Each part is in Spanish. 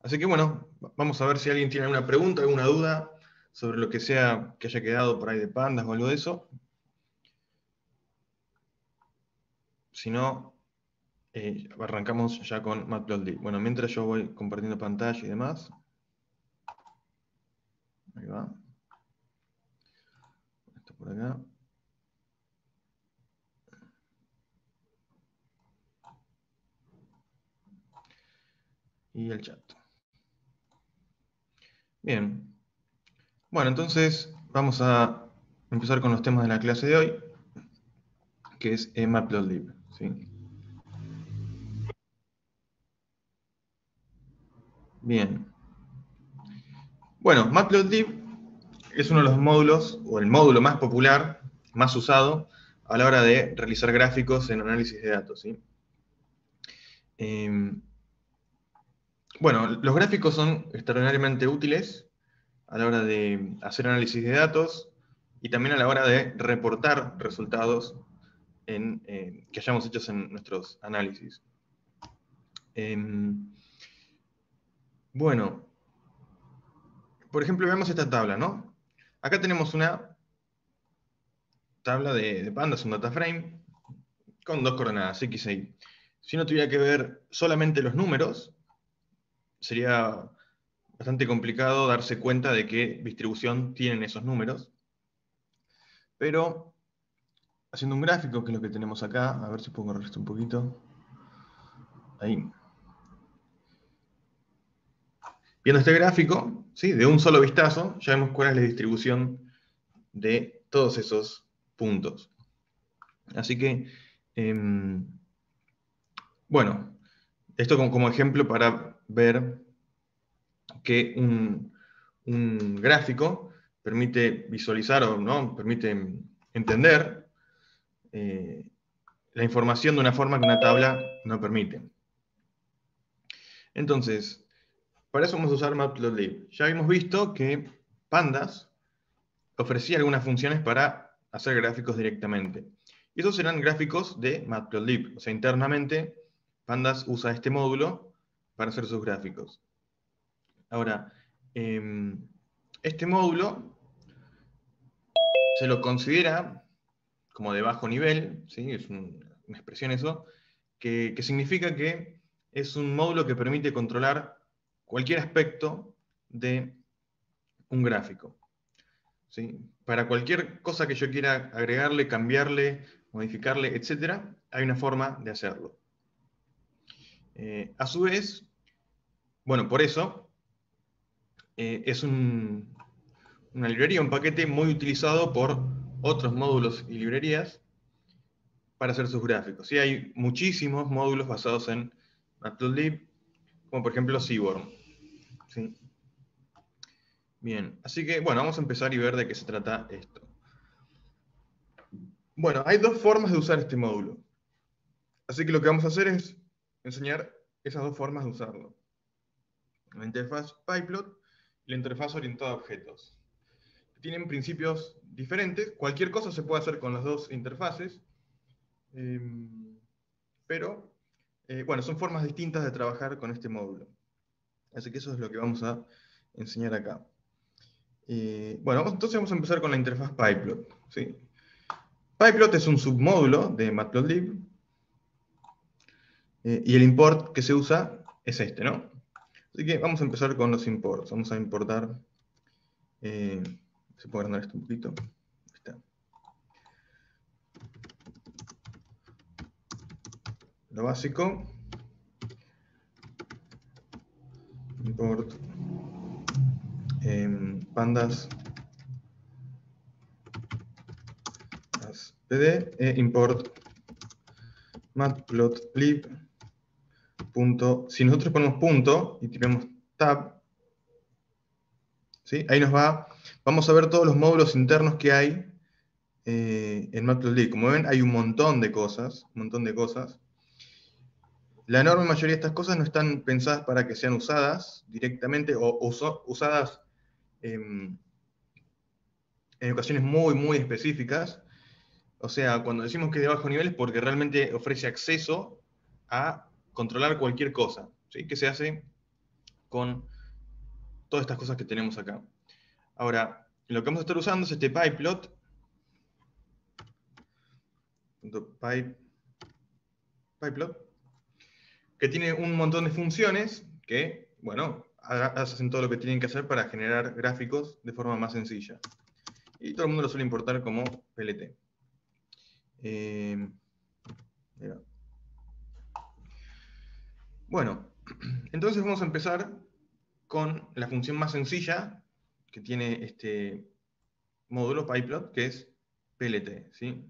Así que bueno, vamos a ver si alguien tiene alguna pregunta, alguna duda sobre lo que sea que haya quedado por ahí de pandas o algo de eso. Si no, arrancamos ya con Matplotlib. Bueno, mientras yo voy compartiendo pantalla y demás. Ahí va. Esto por acá. Y el chat. Bien. Bueno, entonces vamos a empezar con los temas de la clase de hoy, que es Matplotlib, ¿sí? Bien. Bueno, Matplotlib es uno de los módulos, o el módulo más popular, más usado, a la hora de realizar gráficos en análisis de datos, ¿sí? Bueno, los gráficos son extraordinariamente útiles a la hora de hacer análisis de datos y también a la hora de reportar resultados que hayamos hecho en nuestros análisis. Bueno, por ejemplo, veamos esta tabla, ¿no? Acá tenemos una tabla de pandas, un data frame, con dos coordenadas, X e Y. Si uno tuviera que ver solamente los números, sería bastante complicado darse cuenta de qué distribución tienen esos números. Pero haciendo un gráfico, que es lo que tenemos acá, a ver si puedo correr esto un poquito. Ahí. Viendo este gráfico, ¿sí? De un solo vistazo, ya vemos cuál es la distribución de todos esos puntos. Así que, bueno, esto como ejemplo para ver que un gráfico permite visualizar o no, permite entender la información de una forma que una tabla no permite. Entonces, para eso vamos a usar Matplotlib. Ya hemos visto que Pandas ofrecía algunas funciones para hacer gráficos directamente. Y esos serán gráficos de Matplotlib. O sea, internamente, Pandas usa este módulo para hacer sus gráficos. Ahora, este módulo se lo considera como de bajo nivel, ¿sí? Es una expresión eso, que significa que es un módulo que permite controlar cualquier aspecto de un gráfico, ¿sí? Para cualquier cosa que yo quiera agregarle, cambiarle, modificarle, etc., hay una forma de hacerlo. A su vez, bueno, por eso, es una librería, un paquete muy utilizado por otros módulos y librerías para hacer sus gráficos. ¿Sí? Hay muchísimos módulos basados en Matplotlib, como por ejemplo Seaborn. ¿Sí? Bien, así que bueno, vamos a empezar y ver de qué se trata esto. Bueno, hay dos formas de usar este módulo. Así que lo que vamos a hacer es enseñar esas dos formas de usarlo. La interfaz pyplot y la interfaz orientada a objetos. Tienen principios diferentes, cualquier cosa se puede hacer con las dos interfaces, pero bueno, son formas distintas de trabajar con este módulo. Así que eso es lo que vamos a enseñar acá. Bueno, entonces vamos a empezar con la interfaz pyplot, ¿sí? Pyplot es un submódulo de Matplotlib, y el import que se usa es este, ¿no? Así que vamos a empezar con los imports. Vamos a importar, se puede agrandar esto un poquito. Ahí está. Lo básico. Import pandas as pd import matplotlib. Si nosotros ponemos punto y tiramos tab, ¿sí? Ahí nos va, vamos a ver todos los módulos internos que hay en Matplotlib. Como ven, hay un montón de cosas, La enorme mayoría de estas cosas no están pensadas para que sean usadas directamente o usadas en ocasiones muy, muy específicas. O sea, cuando decimos que es de bajo nivel es porque realmente ofrece acceso a controlar cualquier cosa, ¿sí? Que se hace con todas estas cosas que tenemos acá. Ahora, lo que vamos a estar usando es este pyplot, pyplot, que tiene un montón de funciones que, bueno, hacen todo lo que tienen que hacer para generar gráficos de forma más sencilla. Y todo el mundo lo suele importar como PLT. Bueno, entonces vamos a empezar con la función más sencilla que tiene este módulo pyplot, que es PLT, ¿sí?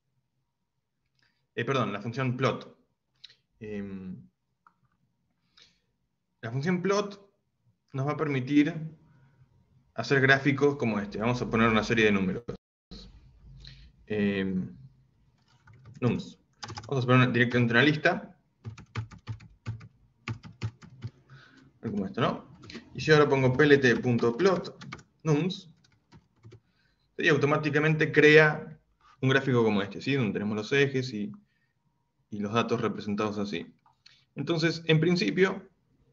Perdón, la función plot. La función plot nos va a permitir hacer gráficos como este. Vamos a poner una serie de números. Nums. Vamos a poner directamente una lista. Como esto, ¿no? Y si ahora pongo plt.plot nums, y automáticamente crea un gráfico como este, ¿sí? Donde tenemos los ejes y los datos representados así. Entonces, en principio,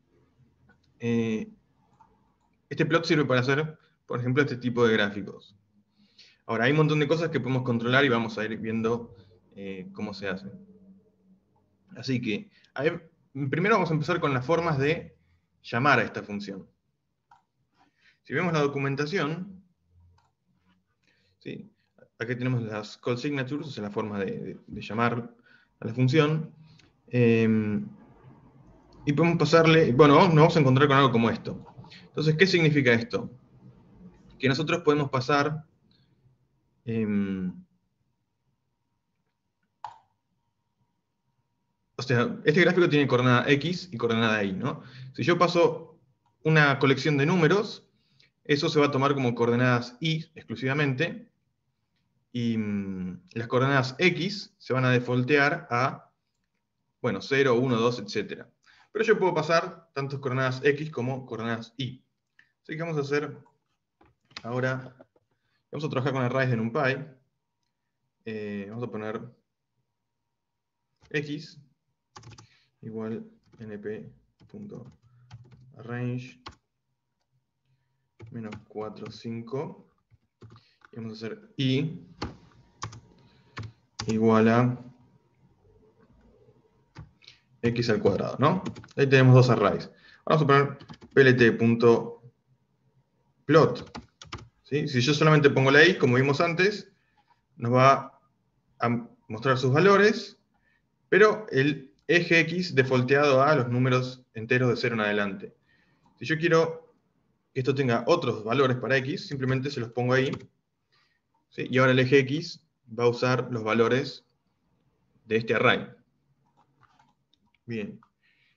este plot sirve para hacer, por ejemplo, este tipo de gráficos. Ahora, hay un montón de cosas que podemos controlar y vamos a ir viendo cómo se hace. Así que, primero vamos a empezar con las formas de llamar a esta función. Si vemos la documentación, ¿sí? Aquí tenemos las call signatures, o sea, la forma de llamar a la función. Y podemos pasarle, bueno, nos vamos a encontrar con algo como esto. Entonces, ¿qué significa esto? Que nosotros podemos pasar o sea, este gráfico tiene coordenada X y coordenada Y, ¿no? Si yo paso una colección de números, eso se va a tomar como coordenadas Y exclusivamente, y las coordenadas X se van a defaultear a, bueno, 0, 1, 2, etc. Pero yo puedo pasar tanto coordenadas X como coordenadas Y. Así que vamos a hacer ahora, vamos a trabajar con arrays de NumPy. Vamos a poner X igual np.arrange menos 4, 5. Y vamos a hacer Y igual a X al cuadrado, ¿no? Ahí tenemos dos arrays. Vamos a poner plt.plot. ¿Sí? Si yo solamente pongo la Y, como vimos antes, nos va a mostrar sus valores, pero el eje X defaulteado a los números enteros de 0 en adelante. Si yo quiero que esto tenga otros valores para X, simplemente se los pongo ahí, ¿sí? Y ahora el eje X va a usar los valores de este array. Bien.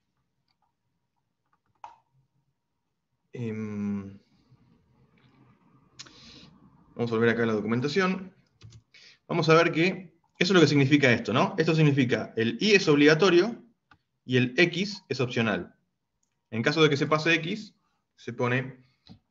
Vamos a volver acá a la documentación. Vamos a ver que eso es lo que significa esto, ¿no? Esto significa el Y es obligatorio y el X es opcional. En caso de que se pase X, se pone,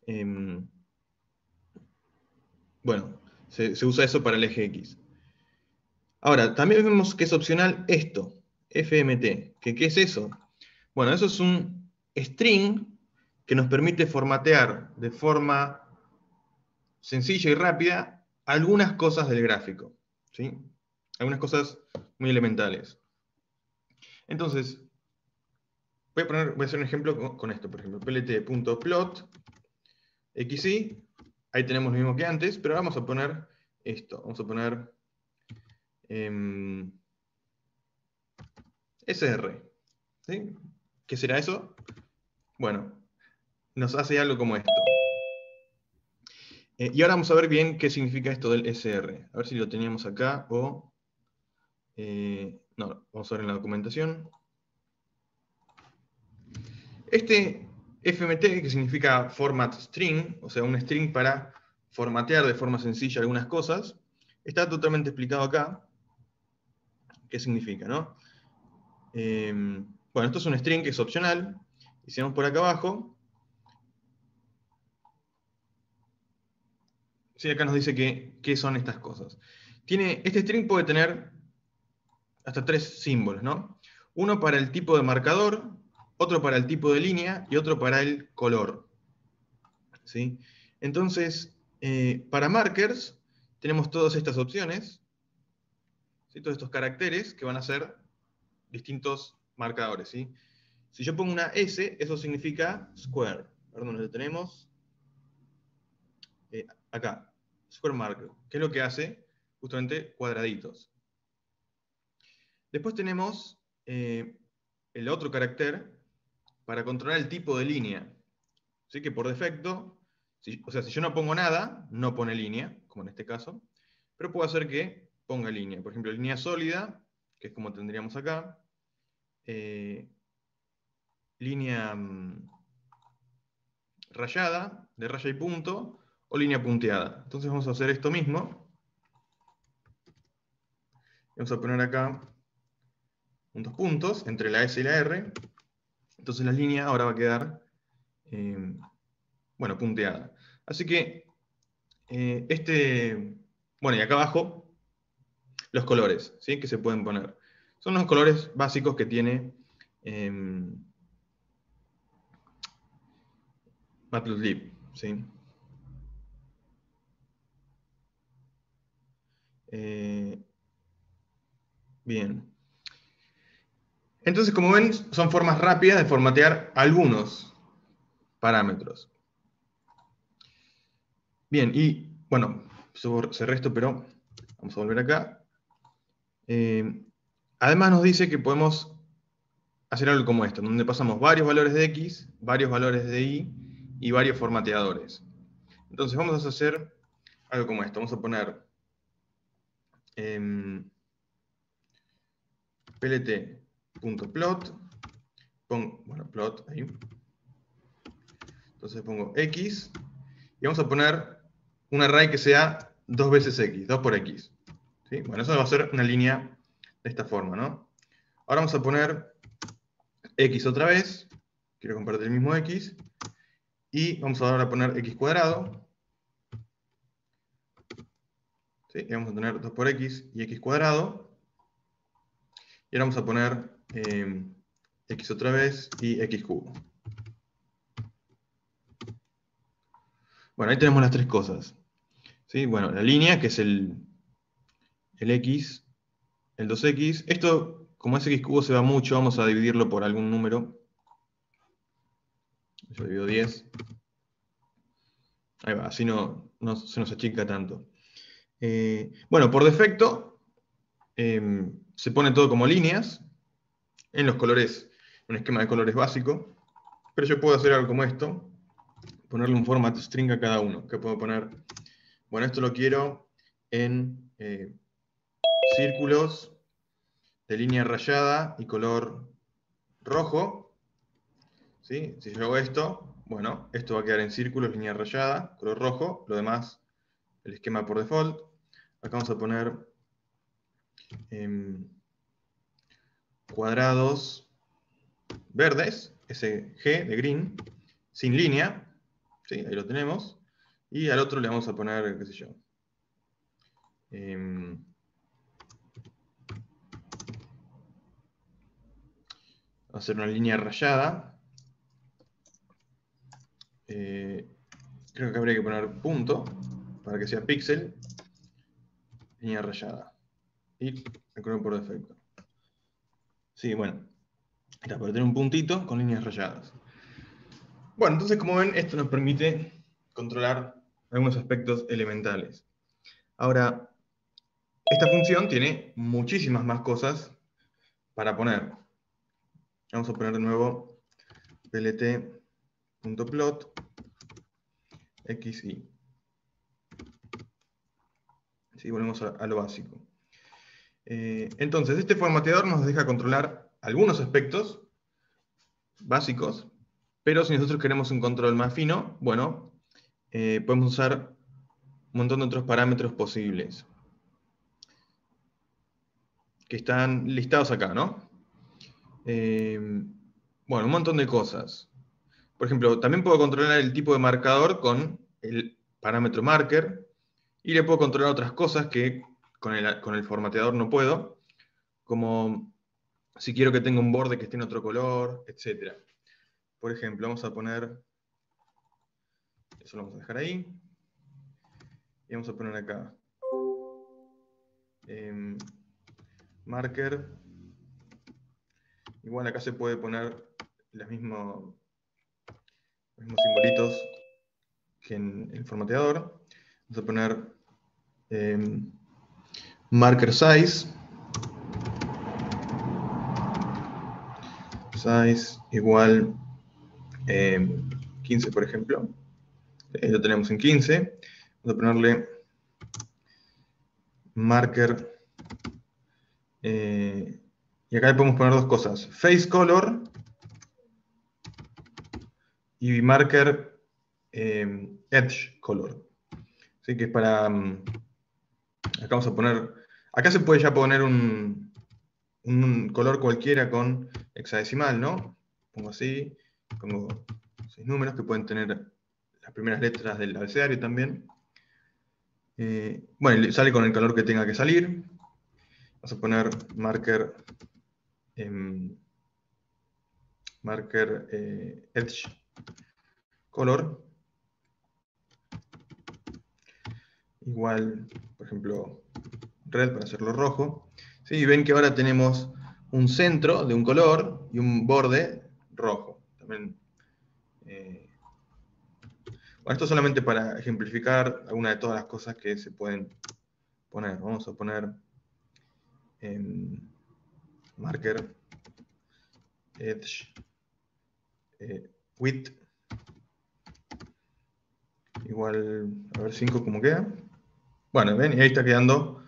bueno, se usa eso para el eje X. Ahora, también vemos que es opcional esto, FMT. ¿Qué es eso? Bueno, eso es un string que nos permite formatear de forma sencilla y rápida algunas cosas del gráfico, ¿sí? Algunas cosas muy elementales. Entonces, voy a hacer un ejemplo con esto, por ejemplo, plt.plot xy, ahí tenemos lo mismo que antes, pero ahora vamos a poner esto, vamos a poner sr, ¿sí? ¿Qué será eso? Bueno, nos hace algo como esto. Y ahora vamos a ver bien qué significa esto del sr. A ver si lo teníamos acá o... no, vamos a ver en la documentación. Este FMT, que significa format string, o sea, un string para formatear de forma sencilla algunas cosas, está totalmente explicado acá. ¿Qué significa, no? Bueno, esto es un string que es opcional. Y si vamos por acá abajo, sí, acá nos dice qué son estas cosas. Este string puede tener hasta 3 símbolos, ¿no? Uno para el tipo de marcador, otro para el tipo de línea y otro para el color. ¿Sí? Entonces, para markers tenemos todas estas opciones, ¿sí? Todos estos caracteres que van a ser distintos marcadores. ¿Sí? Si yo pongo una S, eso significa square. Perdón, lo tenemos acá, square marker, que es lo que hace justamente cuadraditos. Después tenemos el otro carácter para controlar el tipo de línea. Así que por defecto, o sea, si yo no pongo nada, no pone línea, como en este caso, pero puedo hacer que ponga línea. Por ejemplo, línea sólida, que es como tendríamos acá, línea rayada, de raya y punto, o línea punteada. Entonces vamos a hacer esto mismo. Vamos a poner acá dos puntos entre la S y la R. Entonces la línea ahora va a quedar, bueno, punteada. Así que, bueno, y acá abajo, los colores, ¿sí? Que se pueden poner. Son los colores básicos que tiene Matplotlib, ¿sí? Bien. Entonces, como ven, son formas rápidas de formatear algunos parámetros. Bien, y bueno, cerré esto, pero vamos a volver acá. Además nos dice que podemos hacer algo como esto, donde pasamos varios valores de X, varios valores de Y y varios formateadores. Entonces vamos a hacer algo como esto. Vamos a poner plt.plot, bueno, plot ahí. Entonces pongo X y vamos a poner un array que sea 2 veces X, 2 por X. ¿Sí? Bueno, eso va a ser una línea de esta forma, ¿no? Ahora vamos a poner X otra vez, quiero compartir el mismo X, y vamos ahora a poner X cuadrado, ¿sí? Y vamos a tener 2 por X y X cuadrado, y ahora vamos a poner X otra vez y X cubo. Bueno, ahí tenemos las tres cosas. ¿Sí? Bueno, la línea, que es el X, el 2X. Esto, como es X cubo, se va mucho, vamos a dividirlo por algún número. Yo divido 10. Ahí va, así no se nos achica tanto. Bueno, por defecto, se pone todo como líneas, en los colores, un esquema de colores básico, pero yo puedo hacer algo como esto, ponerle un format string a cada uno, que puedo poner, bueno, esto lo quiero en círculos de línea rayada y color rojo, ¿sí? Si yo hago esto, bueno, esto va a quedar en círculos, línea rayada, color rojo, lo demás, el esquema por default. Acá vamos a poner cuadrados verdes, ese G de green, sin línea, ¿sí? Ahí lo tenemos. Y al otro le vamos a poner, qué sé yo, va a ser una línea rayada. Creo que habría que poner punto, para que sea píxel, línea rayada. Y el color por defecto. Sí, bueno, era para tener un puntito con líneas rayadas. Bueno, entonces como ven, esto nos permite controlar algunos aspectos elementales. Ahora, esta función tiene muchísimas más cosas para poner. Vamos a poner de nuevo plt.plot xy. ¿Sí? Volvemos a lo básico. Entonces, este formateador nos deja controlar algunos aspectos básicos, pero si nosotros queremos un control más fino, bueno, podemos usar un montón de otros parámetros posibles, que están listados acá, ¿no? Bueno, un montón de cosas. Por ejemplo, también puedo controlar el tipo de marcador con el parámetro marker, y le puedo controlar otras cosas que con el formateador no puedo, como si quiero que tenga un borde que esté en otro color, etc. por ejemplo, vamos a poner, eso lo vamos a dejar ahí, y vamos a poner acá, marker, igual acá se puede poner los mismos simbolitos que en el formateador. Vamos a poner marker size igual 15, por ejemplo. Lo tenemos en 15. Vamos a ponerle marker, y acá le podemos poner dos cosas: face color y marker edge color. Así que es para... acá vamos a poner... Acá se puede ya poner un color cualquiera con hexadecimal, ¿no? Pongo así, pongo 6 números que pueden tener las primeras letras del abecedario también. Bueno, sale con el color que tenga que salir. Vamos a poner marker edge color. Igual, por ejemplo, red para hacerlo rojo. ¿Sí? Y ven que ahora tenemos un centro de un color y un borde rojo. También, bueno, esto solamente para ejemplificar alguna de todas las cosas que se pueden poner. Vamos a poner marker edge width igual, a ver, 5 como queda. Bueno, ven, y ahí está quedando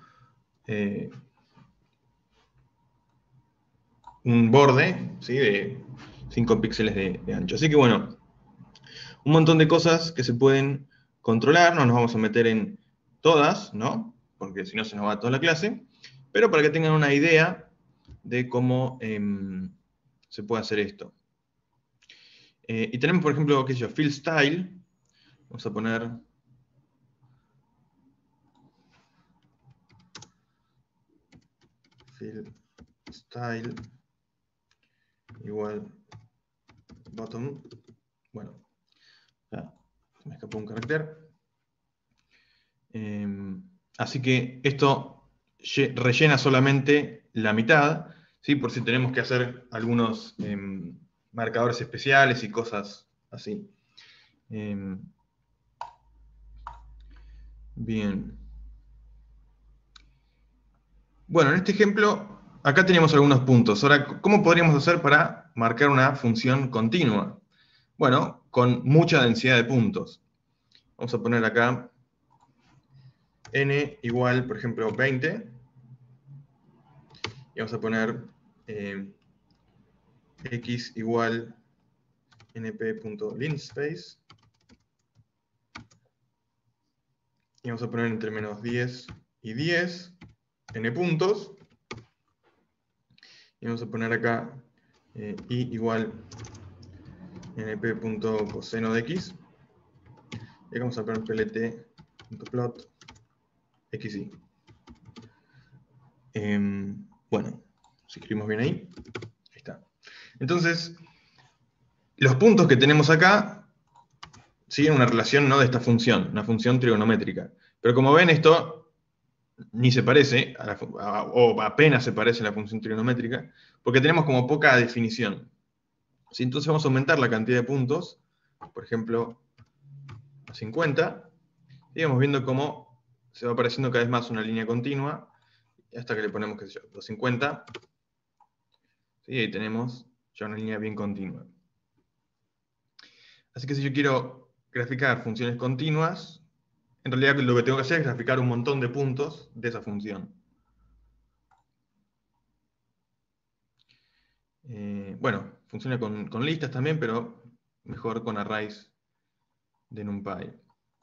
un borde, ¿sí? De 5 píxeles de ancho. Así que bueno, un montón de cosas que se pueden controlar. No nos vamos a meter en todas, ¿no? Porque si no se nos va toda la clase. Pero para que tengan una idea de cómo se puede hacer esto. Y tenemos, por ejemplo, qué sé yo, fill style. Vamos a poner fill style igual bottom. Bueno, ya me escapó un carácter. Así que esto rellena solamente la mitad, ¿sí? Por si tenemos que hacer algunos marcadores especiales y cosas así. Bien. Bueno, en este ejemplo, acá tenemos algunos puntos. Ahora, ¿cómo podríamos hacer para marcar una función continua? Bueno, con mucha densidad de puntos. Vamos a poner acá n igual, por ejemplo, 20. Y vamos a poner x igual np.linspace. Y vamos a poner entre menos 10 y 10 n puntos. Y vamos a poner acá y igual np.coseno de x. Y acá vamos a poner plt.plot xy. Bueno, si escribimos bien ahí, ahí está. Entonces, los puntos que tenemos acá siguen una relación, ¿no?, de esta función, una función trigonométrica. Pero como ven, esto ni se parece, o apenas se parece a la función trigonométrica, porque tenemos como poca definición. ¿Sí? Entonces vamos a aumentar la cantidad de puntos, por ejemplo, a 50, y vamos viendo cómo se va apareciendo cada vez más una línea continua, hasta que le ponemos, qué sé yo, 250, ¿sí? Y ahí tenemos ya una línea bien continua. Así que si yo quiero graficar funciones continuas, en realidad lo que tengo que hacer es graficar un montón de puntos de esa función. Bueno, funciona con listas también, pero mejor con arrays de NumPy.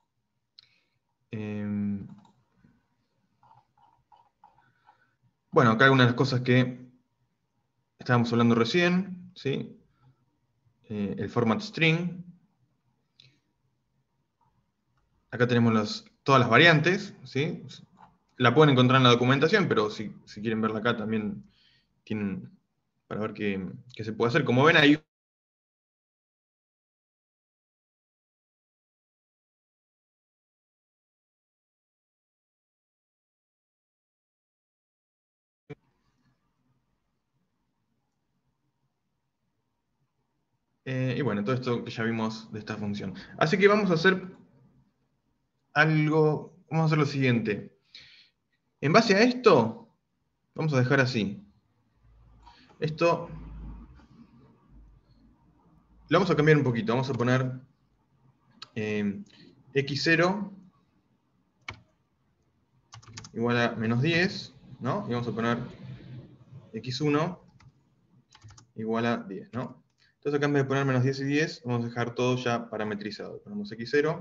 Bueno, acá algunas de las cosas que estábamos hablando recién, ¿sí? El format string. Acá tenemos todas las variantes, ¿sí? La pueden encontrar en la documentación, pero si quieren verla acá también tienen para ver qué se puede hacer. Como ven, hay Y bueno, todo esto que ya vimos de esta función. Así que vamos a hacer algo, vamos a hacer lo siguiente. En base a esto, vamos a dejar así. Esto lo vamos a cambiar un poquito. Vamos a poner x0 igual a menos 10, ¿no? Y vamos a poner x1 igual a 10, ¿no? Entonces acá en vez de poner menos 10 y 10, vamos a dejar todo ya parametrizado. Ponemos x0,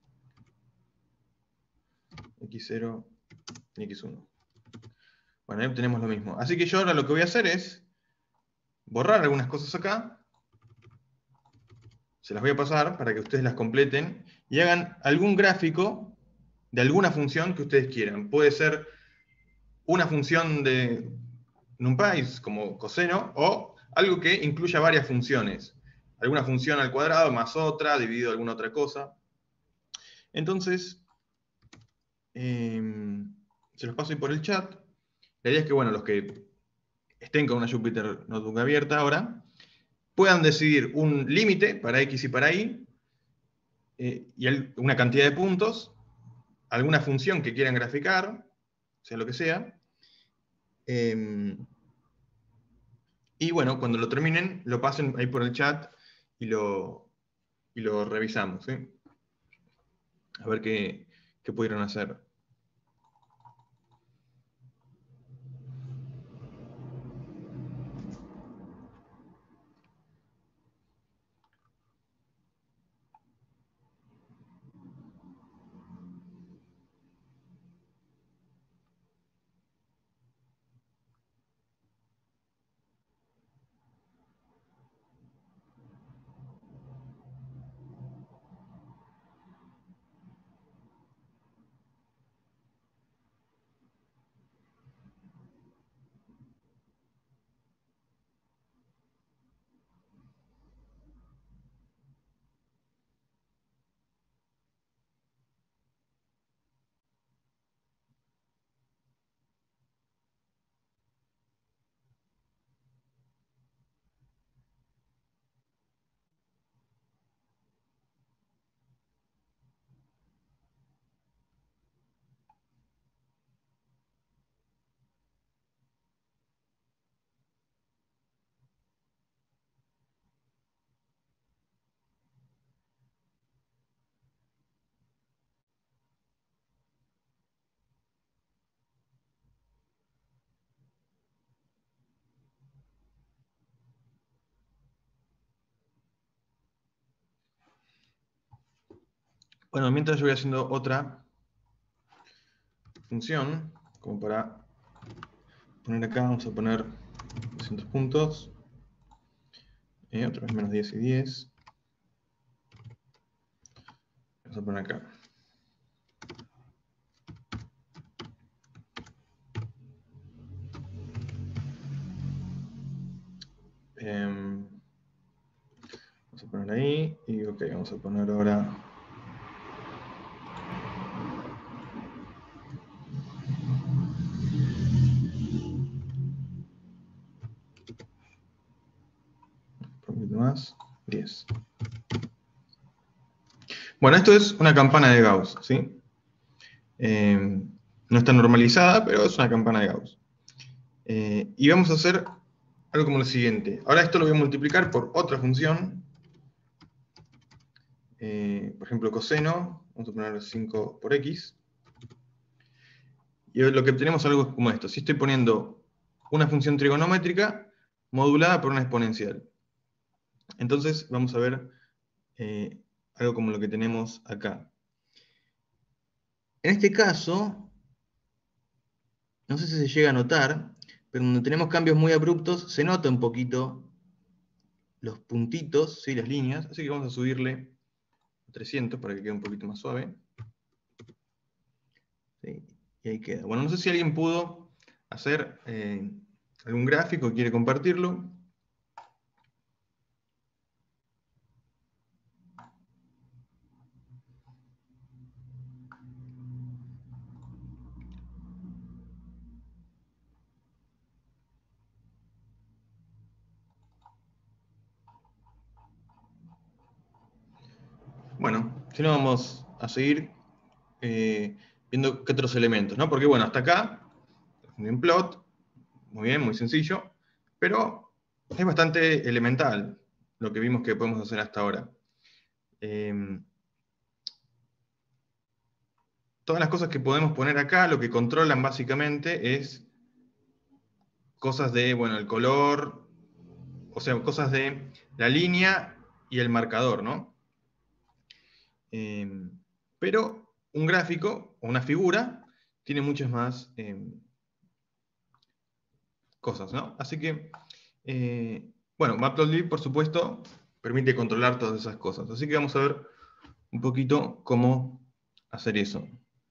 x0 y x1. Bueno, ahí tenemos lo mismo. Así que yo ahora lo que voy a hacer es borrar algunas cosas acá, se las voy a pasar para que ustedes las completen y hagan algún gráfico de alguna función que ustedes quieran. Puede ser una función de NumPy, como coseno, o algo que incluya varias funciones. Alguna función al cuadrado más otra, dividido alguna otra cosa. Entonces, se los paso ahí por el chat. La idea es que, bueno, los que estén con una Jupyter Notebook abierta ahora, puedan decidir un límite para X y para Y, y una cantidad de puntos, alguna función que quieran graficar, sea lo que sea. Y bueno, cuando lo terminen, lo pasen ahí por el chat y lo revisamos, ¿sí? A ver qué pudieron hacer. Bueno, mientras yo voy haciendo otra función, como para poner acá, vamos a poner 200 puntos. Otra vez menos 10 y 10. Vamos a poner acá. Vamos a poner ahí. Y ok, vamos a poner ahora. Un poquito más. 10. Bueno, esto es una campana de Gauss, ¿sí? No está normalizada, pero es una campana de Gauss. Y vamos a hacer algo como lo siguiente. Ahora esto lo voy a multiplicar por otra función. Por ejemplo, coseno. Vamos a poner 5 por x. Y lo que obtenemos es algo como esto. Si estoy poniendo una función trigonométrica modulada por una exponencial. Entonces vamos a ver algo como lo que tenemos acá. En este caso, no sé si se llega a notar, pero donde tenemos cambios muy abruptos, se nota un poquito los puntitos, ¿sí? Las líneas. Así que vamos a subirle a 300 para que quede un poquito más suave. ¿Sí? Y ahí queda. Bueno, no sé si alguien pudo hacer algún gráfico, quiere compartirlo. Bueno, si no vamos a seguir viendo qué otros elementos, ¿no? Porque bueno, hasta acá, un plot, muy bien, muy sencillo, pero es bastante elemental lo que vimos que podemos hacer hasta ahora. Todas las cosas que podemos poner acá, lo que controlan básicamente es cosas de, bueno, el color, o sea, cosas de la línea y el marcador, ¿no? Pero un gráfico o una figura tiene muchas más cosas, ¿no? Así que, bueno, Matplotlib, por supuesto, permite controlar todas esas cosas. Así que vamos a ver un poquito cómo hacer eso.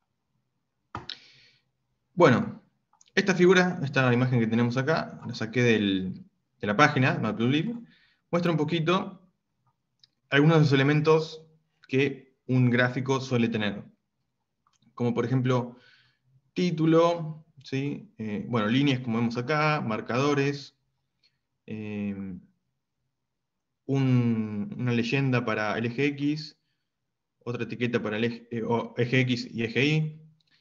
Bueno, esta figura, esta imagen que tenemos acá, la saqué de la página, Matplotlib, muestra un poquito algunos de los elementos que un gráfico suele tener. Como por ejemplo, título, ¿sí? Bueno, líneas como vemos acá, marcadores, una leyenda para el eje X, otra etiqueta para el eje X y eje Y,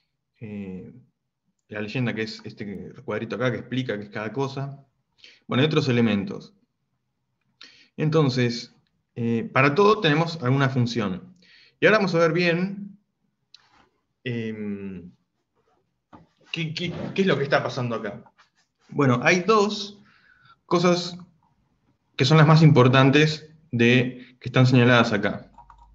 la leyenda que es este cuadrito acá que explica qué es cada cosa. Bueno, y otros elementos. Entonces, para todo tenemos alguna función. Y ahora vamos a ver bien qué es lo que está pasando acá. Bueno, hay dos cosas que son las más importantes que están señaladas acá.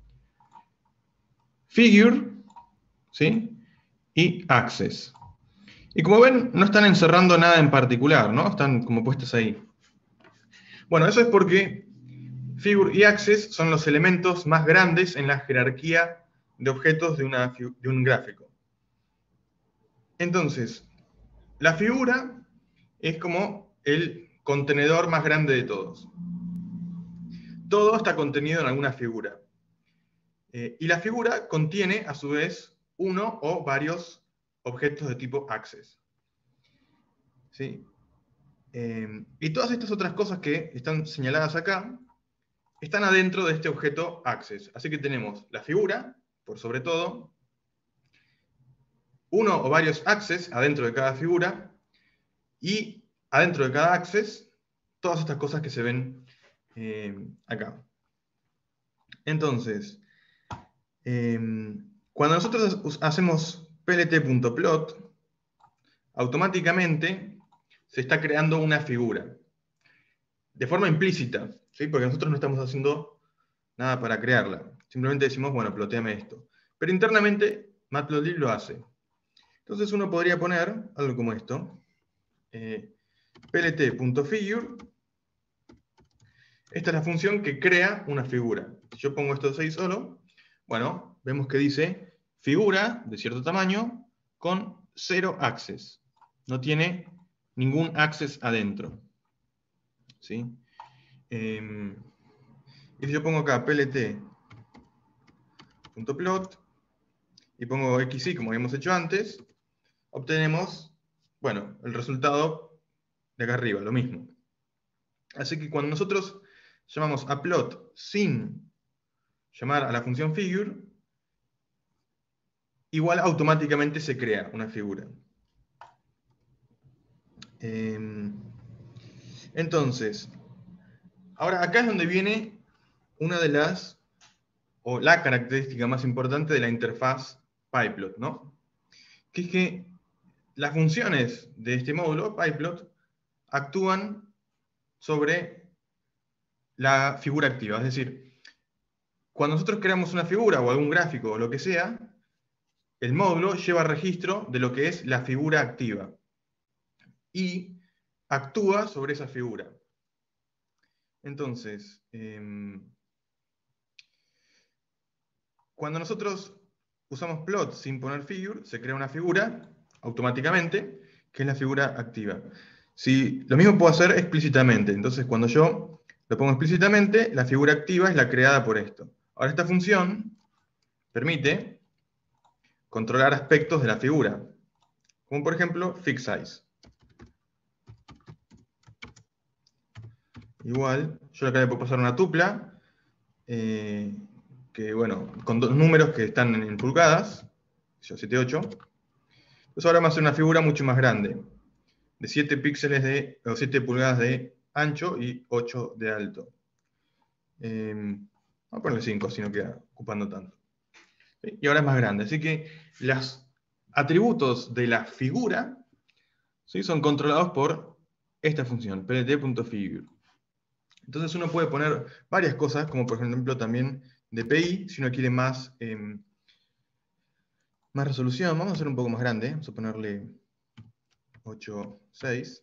Figure, ¿sí? Y access. Y como ven, no están encerrando nada en particular, ¿no? Están como puestas ahí. Bueno, eso es porque figure y access son los elementos más grandes en la jerarquía de objetos de un gráfico. Entonces, la figura es como el contenedor más grande de todos. Todo está contenido en alguna figura. Y la figura contiene, a su vez, uno o varios objetos de tipo access. ¿Sí? Y todas estas otras cosas que están señaladas acá están adentro de este objeto access. Así que tenemos la figura, por sobre todo, uno o varios access adentro de cada figura, y adentro de cada access, todas estas cosas que se ven acá. Entonces, cuando nosotros hacemos plt.plot, automáticamente se está creando una figura. De forma implícita, ¿sí? Porque nosotros no estamos haciendo nada para crearla. Simplemente decimos, bueno, ploteame esto. Pero internamente, Matplotlib lo hace. Entonces uno podría poner algo como esto. plt.figure. Esta es la función que crea una figura. Si yo pongo estos 6 solo, bueno, vemos que dice figura de cierto tamaño con 0 access. No tiene ningún access adentro. ¿Sí? Y si yo pongo acá plt.plot y pongo xy como habíamos hecho antes, obtenemos, bueno, el resultado de acá arriba, lo mismo. Así que cuando nosotros llamamos a plot sin llamar a la función figure, igual automáticamente se crea una figura. Entonces, ahora acá es donde viene una de las, o la característica más importante de la interfaz pyplot, ¿no? Que es que las funciones de este módulo, pyplot, actúan sobre la figura activa. Es decir, cuando nosotros creamos una figura o algún gráfico o lo que sea, el módulo lleva registro de lo que es la figura activa y actúa sobre esa figura. Entonces, cuando nosotros usamos plot sin poner figure, se crea una figura automáticamente, que es la figura activa. Si, lo mismo puedo hacer explícitamente. Entonces, cuando yo lo pongo explícitamente, la figura activa es la creada por esto. Ahora, esta función permite controlar aspectos de la figura, como por ejemplo fixSize. Igual, yo acá le puedo pasar una tupla, que bueno, con dos números que están en pulgadas, 7, 8. Entonces ahora vamos a hacer una figura mucho más grande, de 7 píxeles o 7 pulgadas de ancho y 8 de alto. Vamos a ponerle 5, así no queda ocupando tanto. ¿Sí? Y ahora es más grande. Así que los atributos de la figura, ¿sí?, son controlados por esta función, plt.figure. Entonces uno puede poner varias cosas, como por ejemplo también DPI, si uno quiere más resolución. Vamos a hacer un poco más grande, vamos a ponerle 8.6.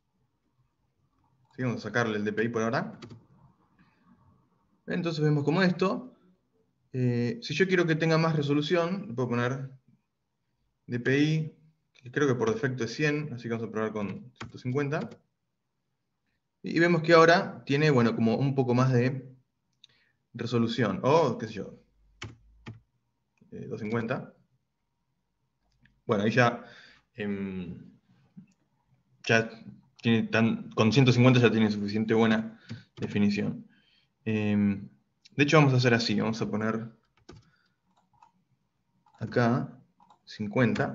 ¿Sí? Vamos a sacarle el DPI por ahora. Entonces vemos como esto. Si yo quiero que tenga más resolución, le puedo poner DPI, que creo que por defecto es 100, así que vamos a probar con 150. Y vemos que ahora tiene, bueno, como un poco más de resolución, o qué sé yo, 250. Bueno, ahí ya tiene con 150 ya tiene suficiente buena definición. De hecho vamos a hacer así, vamos a poner acá 50.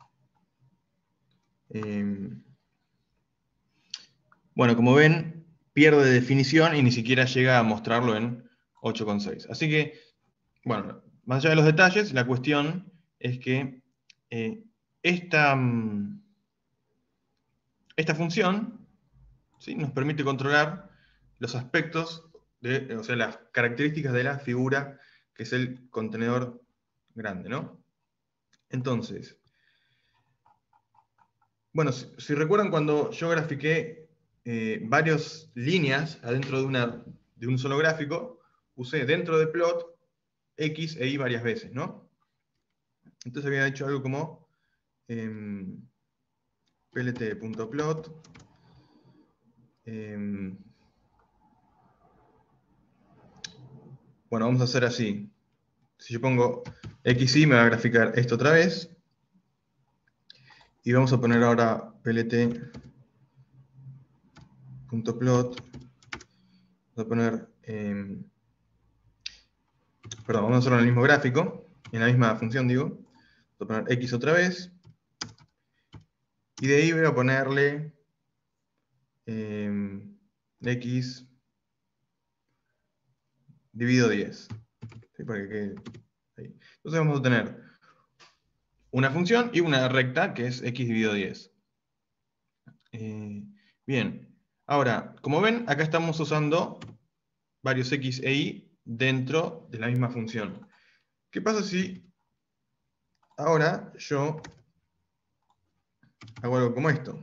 Bueno, como ven, pierde definición y ni siquiera llega a mostrarlo en 8.6. Así que, bueno, más allá de los detalles, la cuestión es que esta función, ¿sí?, nos permite controlar los aspectos, o sea, las características de la figura, que es el contenedor grande, ¿no? Entonces, bueno, si recuerdan cuando yo grafiqué varias líneas adentro de un solo gráfico, usé dentro de plot X e Y varias veces, ¿no? Entonces había hecho algo como plt.plot. Bueno, vamos a hacer así. Si yo pongo XY me va a graficar esto otra vez. Y vamos a poner ahora plt.plot. Vamos a poner... perdón, vamos a hacerlo en el mismo gráfico, en la misma función, digo. Vamos a poner X otra vez. Y de ahí voy a ponerle X dividido 10. ¿Sí? Para que quede ahí. Entonces vamos a tener una función y una recta que es X dividido 10. Bien. Ahora, como ven, acá estamos usando varios X e Y dentro de la misma función. ¿Qué pasa si ahora yo hago algo como esto?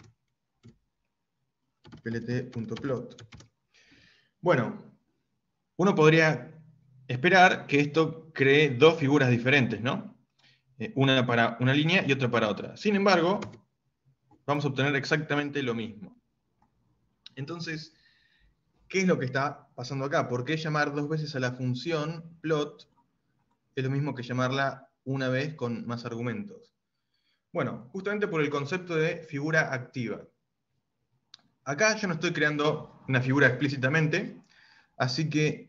plt.plot. Bueno, uno podría esperar que esto cree dos figuras diferentes, ¿no? Una para una línea y otra para otra. Sin embargo, vamos a obtener exactamente lo mismo. Entonces, ¿qué es lo que está pasando acá? ¿Por qué llamar dos veces a la función plot es lo mismo que llamarla una vez con más argumentos? Bueno, justamente por el concepto de figura activa. Acá yo no estoy creando una figura explícitamente, así que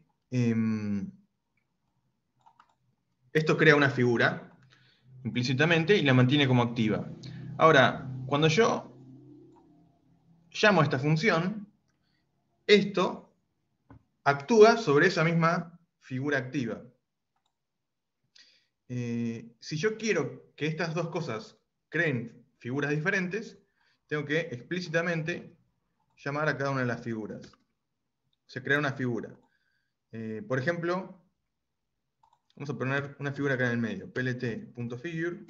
esto crea una figura implícitamente y la mantiene como activa. Ahora, cuando yo llamo a esta función, esto actúa sobre esa misma figura activa. Si yo quiero que estas dos cosas creen figuras diferentes, tengo que explícitamente llamar a cada una de las figuras. Se crea una figura. Por ejemplo, vamos a poner una figura acá en el medio, plt.figure.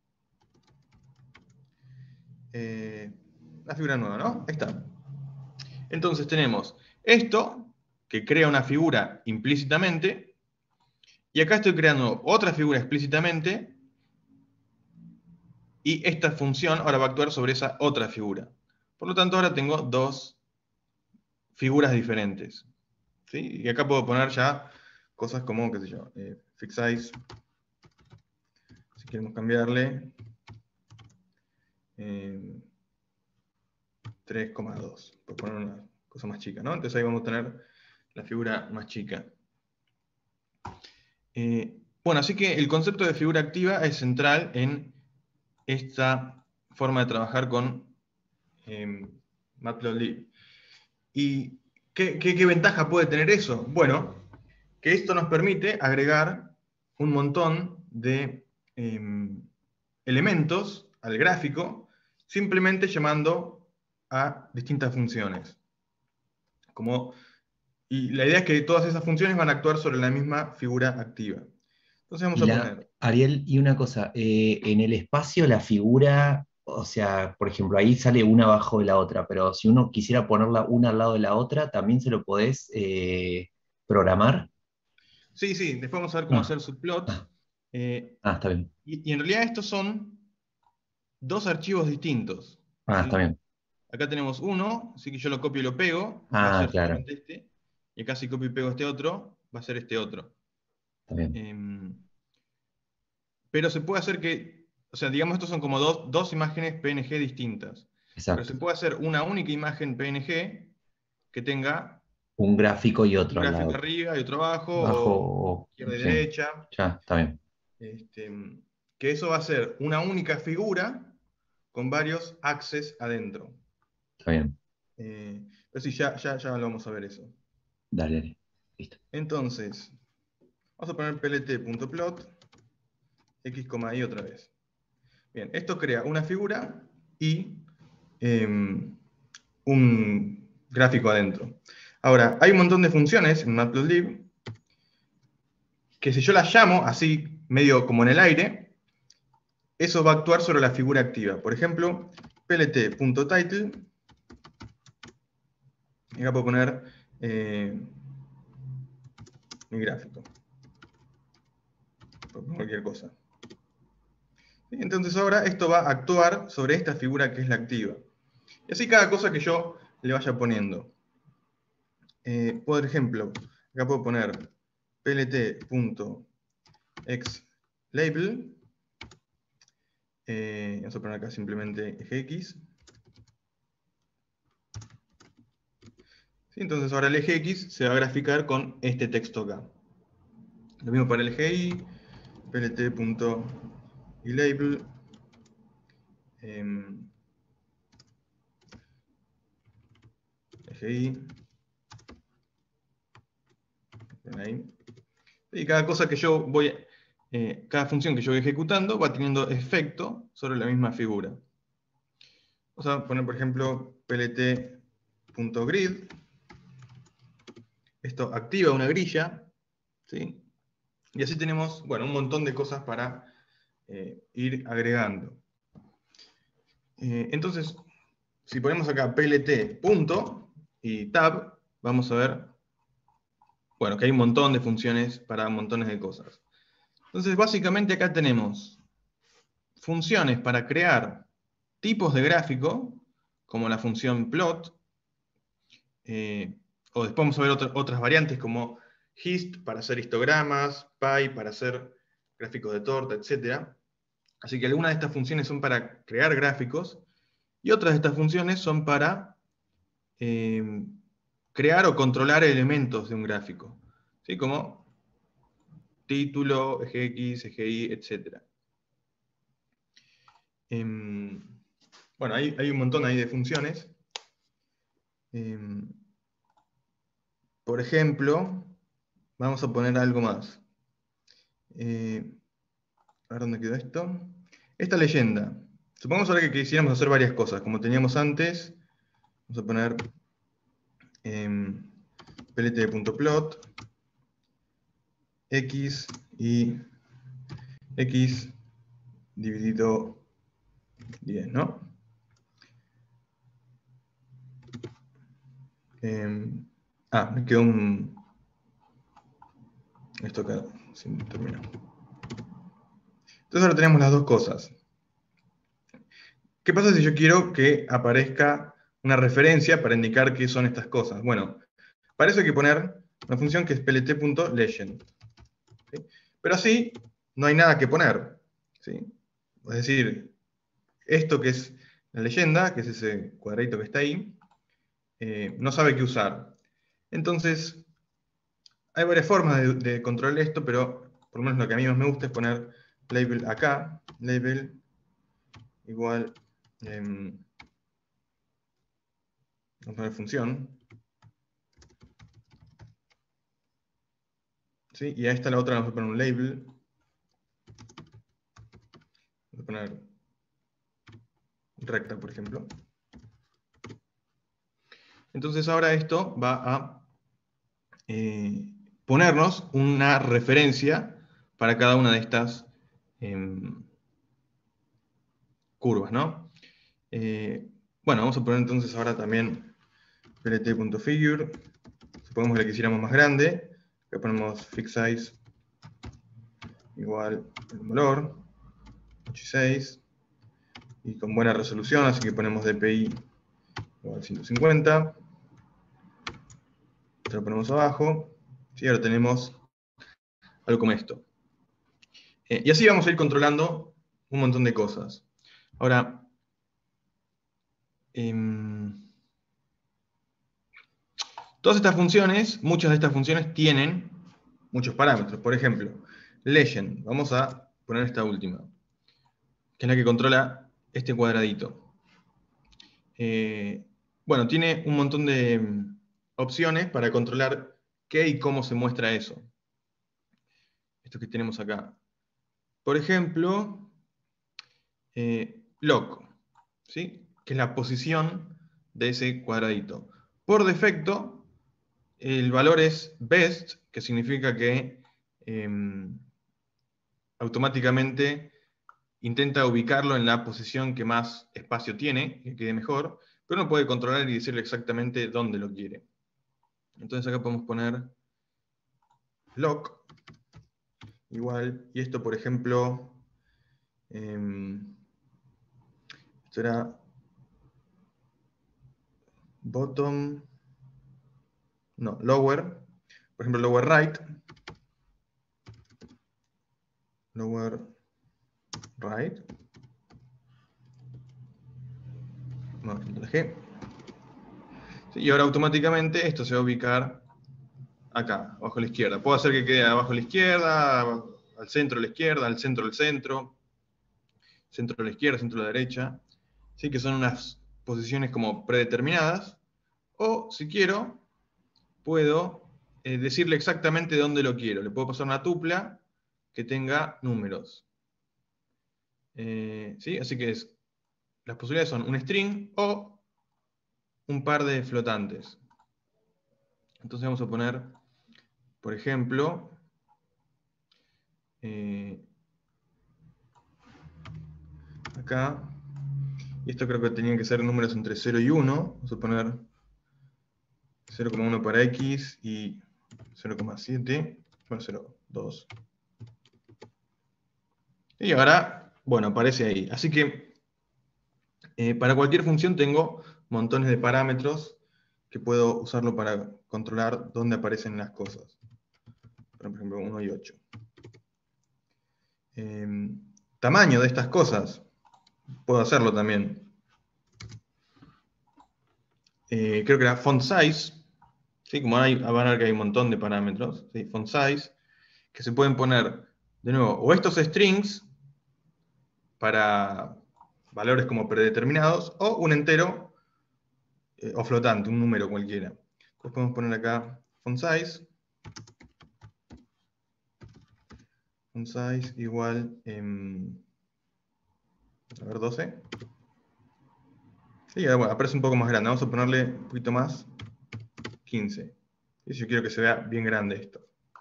Una figura nueva, ¿no? Ahí está. Entonces tenemos esto, que crea una figura implícitamente, y acá estoy creando otra figura explícitamente, y esta función ahora va a actuar sobre esa otra figura. Por lo tanto, ahora tengo dos figuras diferentes. ¿Sí? Y acá puedo poner ya cosas como, qué sé yo, fixsize, si queremos cambiarle, 3,2, por poner una cosa más chica, ¿no? Entonces ahí vamos a tener la figura más chica. Bueno, así que el concepto de figura activa es central en esta forma de trabajar con Matplotlib. ¿Y qué ventaja puede tener eso? Bueno, que esto nos permite agregar un montón de elementos al gráfico simplemente llamando a distintas funciones. Y la idea es que todas esas funciones van a actuar sobre la misma figura activa. Entonces vamos Y a la, poner, Ariel, y una cosa, en el espacio la figura, o sea, por ejemplo, ahí sale una abajo de la otra, pero si uno quisiera ponerla una al lado de la otra, ¿también se lo podés programar? sí, sí, después vamos a ver cómo Ah, hacer subplots. ah, Eh, está bien. y en realidad estos son dos archivos distintos. Ah, está ¿Sí? bien. Acá tenemos uno, así que yo lo copio y lo pego, va a Ah, ser claro, solamente este. Y acá si copio y pego este otro, va a ser este otro. está bien. Em, pero se puede hacer que, o sea, digamos, estos son como dos imágenes PNG distintas. Pero se Exacto. puede hacer una única imagen PNG que tenga Un gráfico y un otro al gráfico lado. arriba y otro abajo, o Abajo, izquierda y sí, derecha. ya, está bien, Este, que eso va a ser una única figura con varios axes adentro. está bien. Pero sí, ya lo vamos a ver eso. Dale, dale. Listo. Entonces, vamos a poner plt.plot, x, y otra vez. Bien, esto crea una figura y un gráfico adentro. Ahora, hay un montón de funciones en Matplotlib que si yo las llamo así, medio como en el aire, eso va a actuar sobre la figura activa. Por ejemplo, plt.title, y acá puedo poner mi gráfico, por cualquier cosa. Entonces ahora esto va a actuar sobre esta figura que es la activa. Y así cada cosa que yo le vaya poniendo. Por ejemplo, acá puedo poner plt.xLabel. Vamos a poner acá simplemente eje X. ¿Sí? Entonces ahora el eje X se va a graficar con este texto acá. Lo mismo para el eje Y, plt.label. Eje Y. Ahí. Y cada cosa que yo voy, cada función que yo voy ejecutando va teniendo efecto sobre la misma figura. Vamos a poner, por ejemplo, plt.grid. Esto activa una grilla, ¿sí? Y así tenemos, bueno, un montón de cosas para ir agregando. Entonces, si ponemos acá plt punto y tab, vamos a ver, bueno, que hay un montón de funciones para montones de cosas. Entonces, básicamente acá tenemos funciones para crear tipos de gráfico, como la función plot, o después vamos a ver otras variantes como hist para hacer histogramas, py para hacer gráficos de torta, etc. Así que algunas de estas funciones son para crear gráficos y otras de estas funciones son para eh, crear o controlar elementos de un gráfico, ¿sí? Como título, eje X, eje Y, etc. Bueno, hay un montón ahí de funciones. Por ejemplo, vamos a poner algo más. Eh, a ver dónde quedó esto. Esta leyenda. Supongamos ahora que quisiéramos hacer varias cosas, como teníamos antes. Vamos a poner plt.plot x y x dividido 10, ¿no? Me quedó esto acá, sin terminar. Entonces ahora tenemos las dos cosas. ¿Qué pasa si yo quiero que aparezca una referencia para indicar qué son estas cosas? Bueno, para eso hay que poner una función que es plt.legend. ¿Sí? Pero así no hay nada que poner. ¿Sí? Es decir, esto que es la leyenda, que es ese cuadradito que está ahí, no sabe qué usar. Entonces, hay varias formas de controlar esto, pero por lo menos lo que a mí más me gusta es poner label acá, label igual, vamos a poner función, ¿sí? Y a esta la otra vamos a poner un label, vamos a poner recta, por ejemplo. Entonces ahora esto va a ponernos una referencia para cada una de estas curvas, ¿no? Bueno, vamos a poner entonces ahora también plt.figure. Supongamos que la quisiéramos más grande. Le ponemos fix size igual el valor 86 y con buena resolución, así que ponemos DPI igual 150. Lo ponemos abajo. ¿Sí? Ahora tenemos algo como esto. Y así vamos a ir controlando un montón de cosas. Ahora, todas estas funciones, muchas de estas funciones tienen muchos parámetros. Por ejemplo, legend. Vamos a poner esta última, que es la que controla este cuadradito. Bueno, tiene un montón de opciones para controlar qué y cómo se muestra eso. Esto que tenemos acá. Por ejemplo, loc, ¿sí? Que es la posición de ese cuadradito. Por defecto, el valor es best, que significa que automáticamente intenta ubicarlo en la posición que más espacio tiene, que quede mejor, pero no puede controlar y decirle exactamente dónde lo quiere. Entonces acá podemos poner loc igual, y esto por ejemplo, esto era bottom, no, lower, por ejemplo lower right, lower right, no, lo dejé. Sí, y ahora automáticamente esto se va a ubicar acá, abajo a la izquierda. Puedo hacer que quede abajo a la izquierda, al centro a la izquierda, al centro del centro, centro a la izquierda, centro a la derecha. ¿Sí? Que son unas posiciones como predeterminadas. O, si quiero, puedo decirle exactamente dónde lo quiero. Le puedo pasar una tupla que tenga números. ¿Sí? Así que las posibilidades son un string o un par de flotantes. Entonces vamos a poner, por ejemplo, acá, y esto creo que tenían que ser números entre 0 y 1. Vamos a poner 0,1 para x y 0,7, bueno, 0,2. Y ahora, bueno, aparece ahí. Así que para cualquier función tengo montones de parámetros que puedo usarlo para controlar dónde aparecen las cosas. Por ejemplo, 1 y 8. Tamaño de estas cosas, puedo hacerlo también. Creo que era font size, ¿sí? Como van a ver que hay un montón de parámetros, ¿sí? Font size, que se pueden poner, de nuevo, o estos strings para valores como predeterminados, o un entero o flotante, un número cualquiera. Entonces podemos poner acá font size igual, a ver, 12. Sí, bueno, aparece un poco más grande. Vamos a ponerle un poquito más, 15. Y yo quiero que se vea bien grande esto.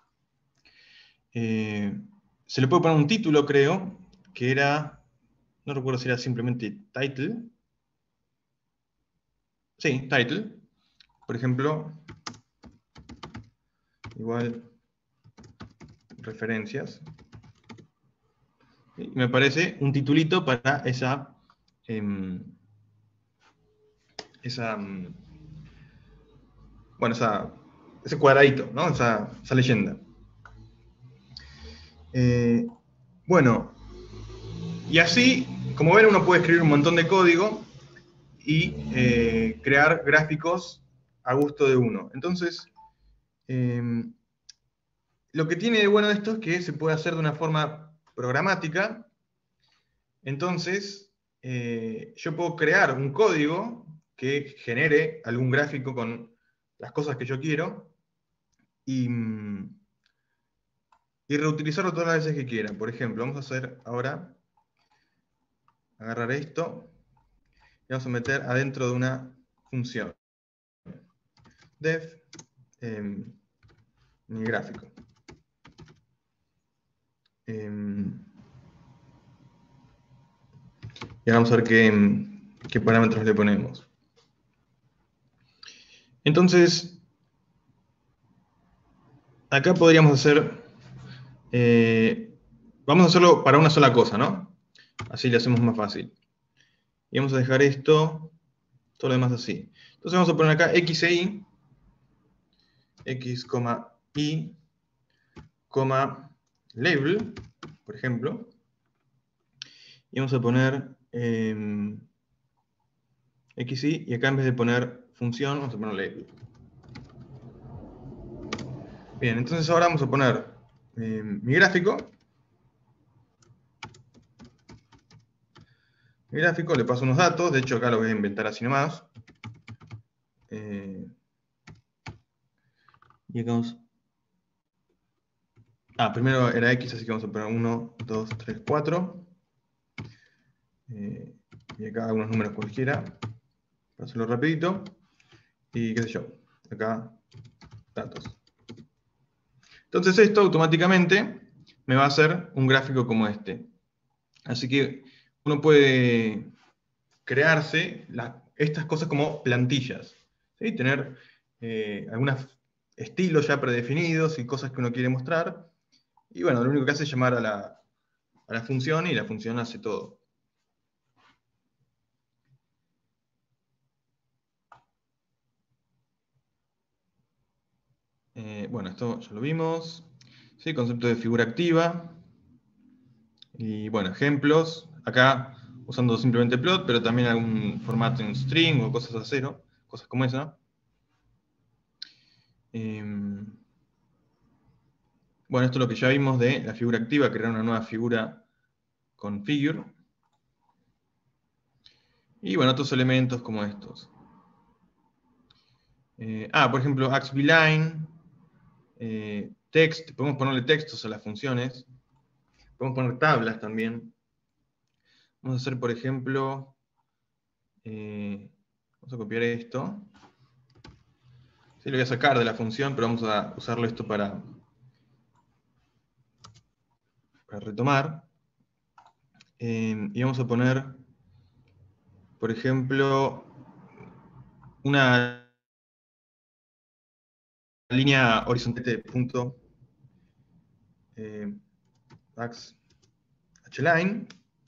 Se le puede poner un título, creo, que era, no recuerdo si era simplemente title. Sí, title. Por ejemplo, igual referencias. Y me parece un titulito para bueno, ese cuadradito, ¿no? Esa leyenda. Bueno, y así, como ven, uno puede escribir un montón de código y crear gráficos a gusto de uno. Entonces, lo que tiene de bueno esto es que se puede hacer de una forma programática. Entonces, yo puedo crear un código que genere algún gráfico con las cosas que yo quiero y, y reutilizarlo todas las veces que quiera. Por ejemplo, vamos a hacer ahora, agarrar esto y vamos a meter adentro de una función. Def mi gráfico. Y ahora vamos a ver qué parámetros le ponemos. Entonces, acá podríamos hacer, vamos a hacerlo para una sola cosa, ¿no? Así le hacemos más fácil. Y vamos a dejar esto, todo lo demás así. Entonces vamos a poner acá x e y, x, y, label, por ejemplo. Y vamos a poner x, y acá en vez de poner función, vamos a poner label. Bien, entonces ahora vamos a poner mi gráfico. Mi gráfico, le paso unos datos, de hecho acá lo voy a inventar así nomás. Y acá vamos... primero era x, así que vamos a poner 1, 2, 3, 4. Y acá algunos números cualquiera, para hacerlo rapidito. Y qué sé yo, acá datos. Entonces esto automáticamente me va a hacer un gráfico como este. Así que uno puede crearse estas cosas como plantillas, ¿sí? Tener algunos estilos ya predefinidos y cosas que uno quiere mostrar. Y bueno, lo único que hace es llamar a la función y la función hace todo. Bueno, esto ya lo vimos. ¿Sí? Concepto de figura activa. Y bueno, ejemplos. Acá usando simplemente plot, pero también algún formato en string o cosas a cero. Cosas como esa. Bueno, esto es lo que ya vimos de la figura activa, crear una nueva figura con figure. Y bueno, otros elementos como estos. Por ejemplo, axbline, text, podemos ponerle textos a las funciones. Podemos poner tablas también. Vamos a hacer, por ejemplo, vamos a copiar esto. Sí, lo voy a sacar de la función, pero vamos a usarlo esto para retomar. Y vamos a poner, por ejemplo, una línea horizontal de punto hline.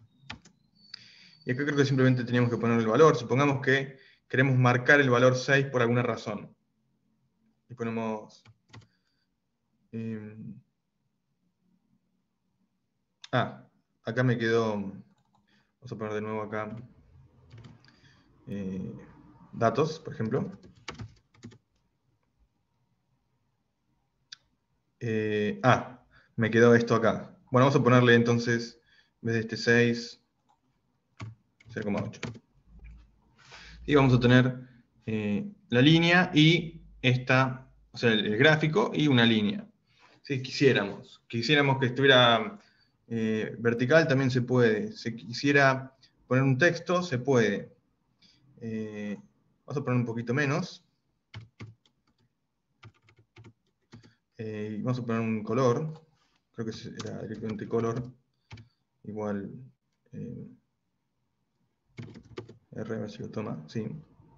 Y acá creo que simplemente teníamos que poner el valor. Supongamos que queremos marcar el valor 6 por alguna razón. Y ponemos... acá me quedó... Vamos a poner de nuevo acá... datos, por ejemplo. Me quedó esto acá. Bueno, vamos a ponerle entonces, en vez de este 6, 0,8. Y vamos a tener la línea y esta, o sea, el gráfico y una línea. Si quisiéramos que estuviera vertical, también se puede. Si quisiera poner un texto, se puede. Vamos a poner un poquito menos. Vamos a poner un color. Creo que era directamente color. Igual R, a ver si lo toma. Sí.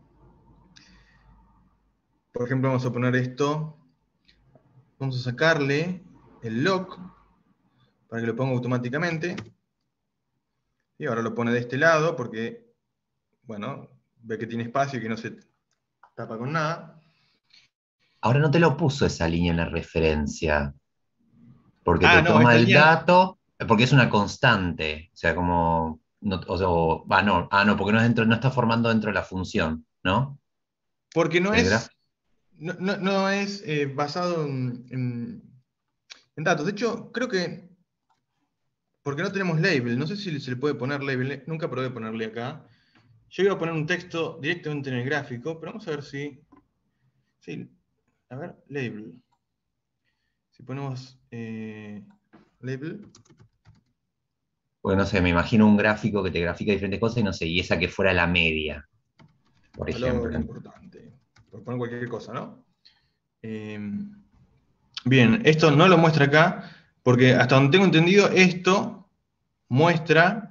Por ejemplo, vamos a poner esto. Vamos a sacarle el lock para que lo ponga automáticamente. Y ahora lo pone de este lado porque, bueno, ve que tiene espacio y que no se tapa con nada. Ahora no te lo puso esa línea en la referencia, porque te No, toma esta el línea, dato, porque es una constante, o sea, como, no, no, porque no, no está formando dentro de la función, ¿no? porque no El es, grafo. no es basado en datos. De hecho, creo que, porque no tenemos label, no sé si se le puede poner label, nunca probé ponerle acá. Yo iba a poner un texto directamente en el gráfico, pero vamos a ver si... Sí, a ver, label. Si ponemos label. Porque no sé, me imagino un gráfico que te grafica diferentes cosas y no sé, y esa que fuera la media, por Valor ejemplo. importante. Por poner cualquier cosa, ¿no? Eh, bien, esto no lo muestra acá, porque hasta donde tengo entendido, esto muestra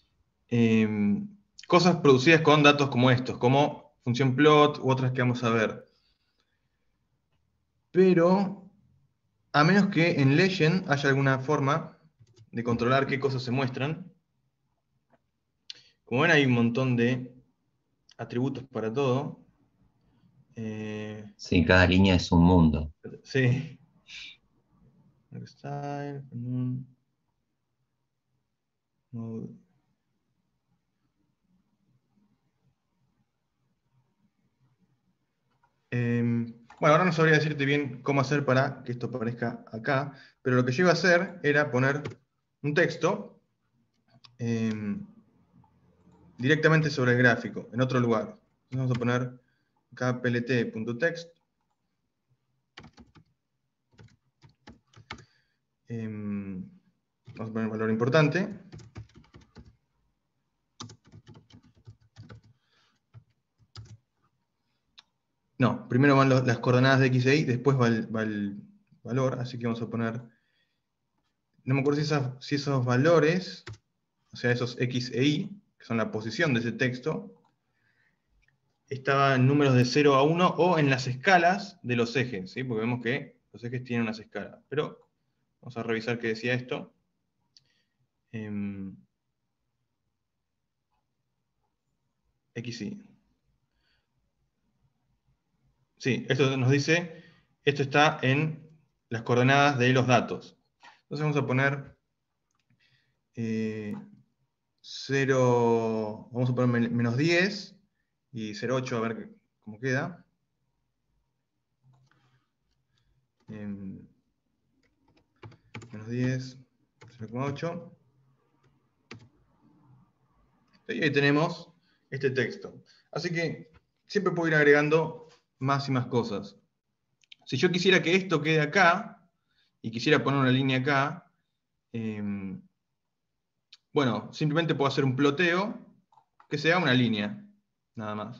cosas producidas con datos como estos, como función plot u otras que vamos a ver. Pero, a menos que en Legend haya alguna forma de controlar qué cosas se muestran, como ven hay un montón de atributos para todo. Sí, cada línea es un mundo. Sí. Style, node. Bueno, ahora no sabría decirte bien cómo hacer para que esto aparezca acá, pero lo que yo iba a hacer era poner un texto directamente sobre el gráfico, en otro lugar. Entonces vamos a poner acá plt.text. Vamos a poner un valor importante. No, primero van las coordenadas de x e y, después va el valor, así que vamos a poner, no me acuerdo si esos valores, o sea, esos x e y, que son la posición de ese texto, estaban en números de 0 a 1 o en las escalas de los ejes, ¿sí? Porque vemos que los ejes tienen unas escalas. Pero vamos a revisar qué decía esto. XY. Sí, esto nos dice, esto está en las coordenadas de los datos. Entonces vamos a poner 0, vamos a poner menos 10 y 0,8 a ver cómo queda. Menos 10, 0,8. Y ahí tenemos este texto. Así que siempre puedo ir agregando más y más cosas. Si yo quisiera que esto quede acá, y quisiera poner una línea acá, bueno, simplemente puedo hacer un ploteo que sea una línea, nada más.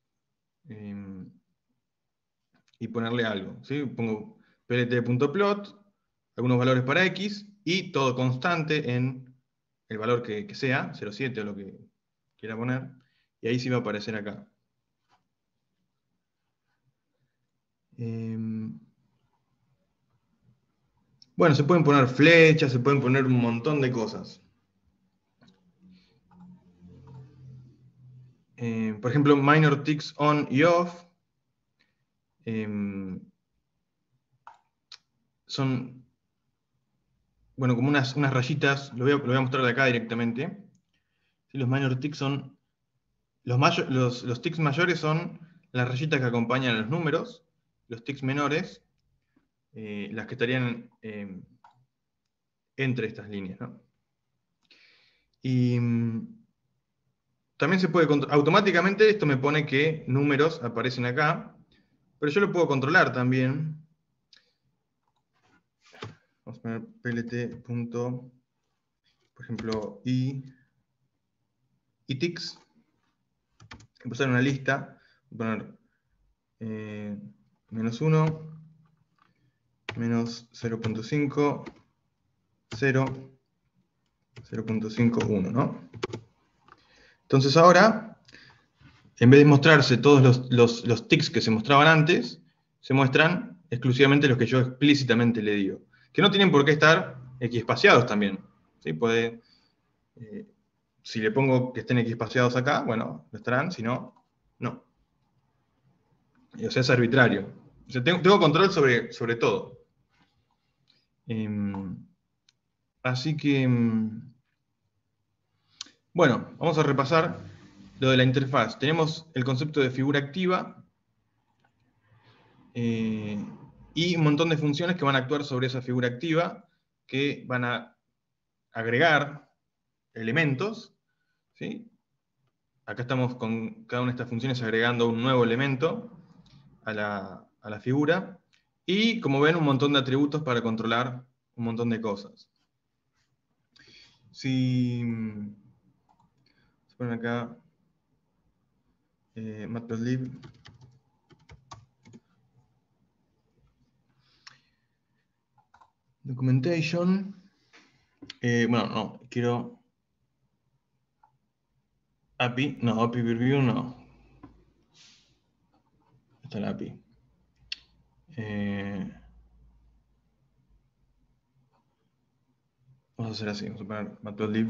Y ponerle algo. ¿Sí? Pongo plt.plot, algunos valores para x, y todo constante en el valor que sea, 0,7 o lo que quiera poner, y ahí sí va a aparecer acá. Bueno, se pueden poner flechas, se pueden poner un montón de cosas. Por ejemplo, minor ticks on y off son, bueno, como unas rayitas, lo voy a mostrar de acá directamente. ¿Sí? Los minor ticks son, los ticks mayores son las rayitas que acompañan a los números, los ticks menores, las que estarían entre estas líneas, ¿no? Y también se puede automáticamente esto me pone que números aparecen acá, pero yo lo puedo controlar también. Vamos a poner plt. Por ejemplo, ticks. Empezar una lista. Voy a poner menos 1, menos 0,5, 0, 0,5, 1, ¿no? Entonces ahora, en vez de mostrarse todos los ticks que se mostraban antes, se muestran exclusivamente los que yo explícitamente le digo. Que no tienen por qué estar equiespaciados también. ¿Sí? Puede, si le pongo que estén equiespaciados acá, bueno, lo estarán, si no, no. O sea, es arbitrario. O sea, tengo control sobre todo. Así que, bueno, vamos a repasar lo de la interfaz. Tenemos el concepto de figura activa. y un montón de funciones que van a actuar sobre esa figura activa, que van a agregar elementos, ¿sí? Acá estamos con cada una de estas funciones agregando un nuevo elemento a la figura, y como ven, un montón de atributos para controlar un montón de cosas. Si se ponen acá matplotlib, documentation, bueno, no, quiero API, no, API preview no. Esta es la API. Vamos a hacer así, vamos a poner matplotlib.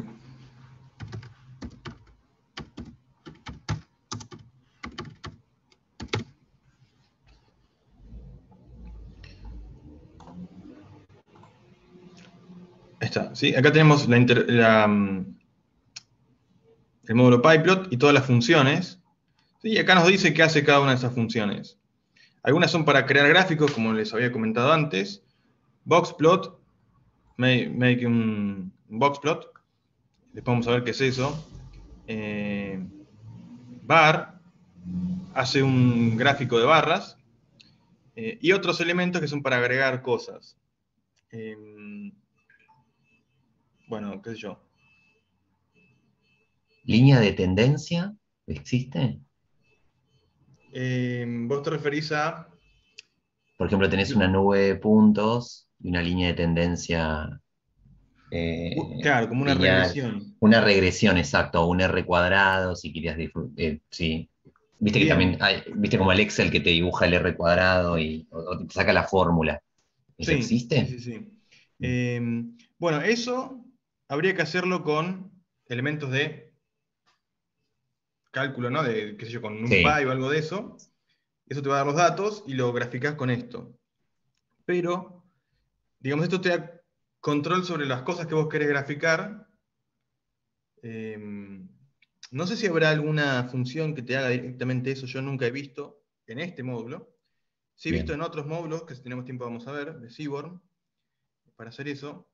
Ahí está, ¿sí? Acá tenemos el módulo pyplot y todas las funciones. ¿Sí? Y acá nos dice qué hace cada una de esas funciones. Algunas son para crear gráficos, como les había comentado antes. Boxplot, make un boxplot. Después vamos a ver qué es eso. Bar, hace un gráfico de barras. Y otros elementos que son para agregar cosas. Bueno, qué sé yo. ¿Línea de tendencia existe? Vos te referís a... Por ejemplo, tenés una nube de puntos y una línea de tendencia Claro, como una lineal. regresión. Una regresión, exacto, o un R cuadrado, si querías sí. Viste que también Bien, hay, viste como el Excel que te dibuja el R cuadrado o te saca la fórmula. ¿Eso sí, sí, existe? sí, sí. Bueno, eso habría que hacerlo con elementos de cálculo, ¿no? De, qué sé yo, con Sí, NumPy o algo de eso. Eso te va a dar los datos y lo graficás con esto. Pero, digamos, esto te da control sobre las cosas que vos querés graficar. No sé si habrá alguna función que te haga directamente eso, yo nunca he visto en este módulo. Sí he visto bien. en otros módulos, que si tenemos tiempo vamos a ver, de Seaborn, para hacer eso.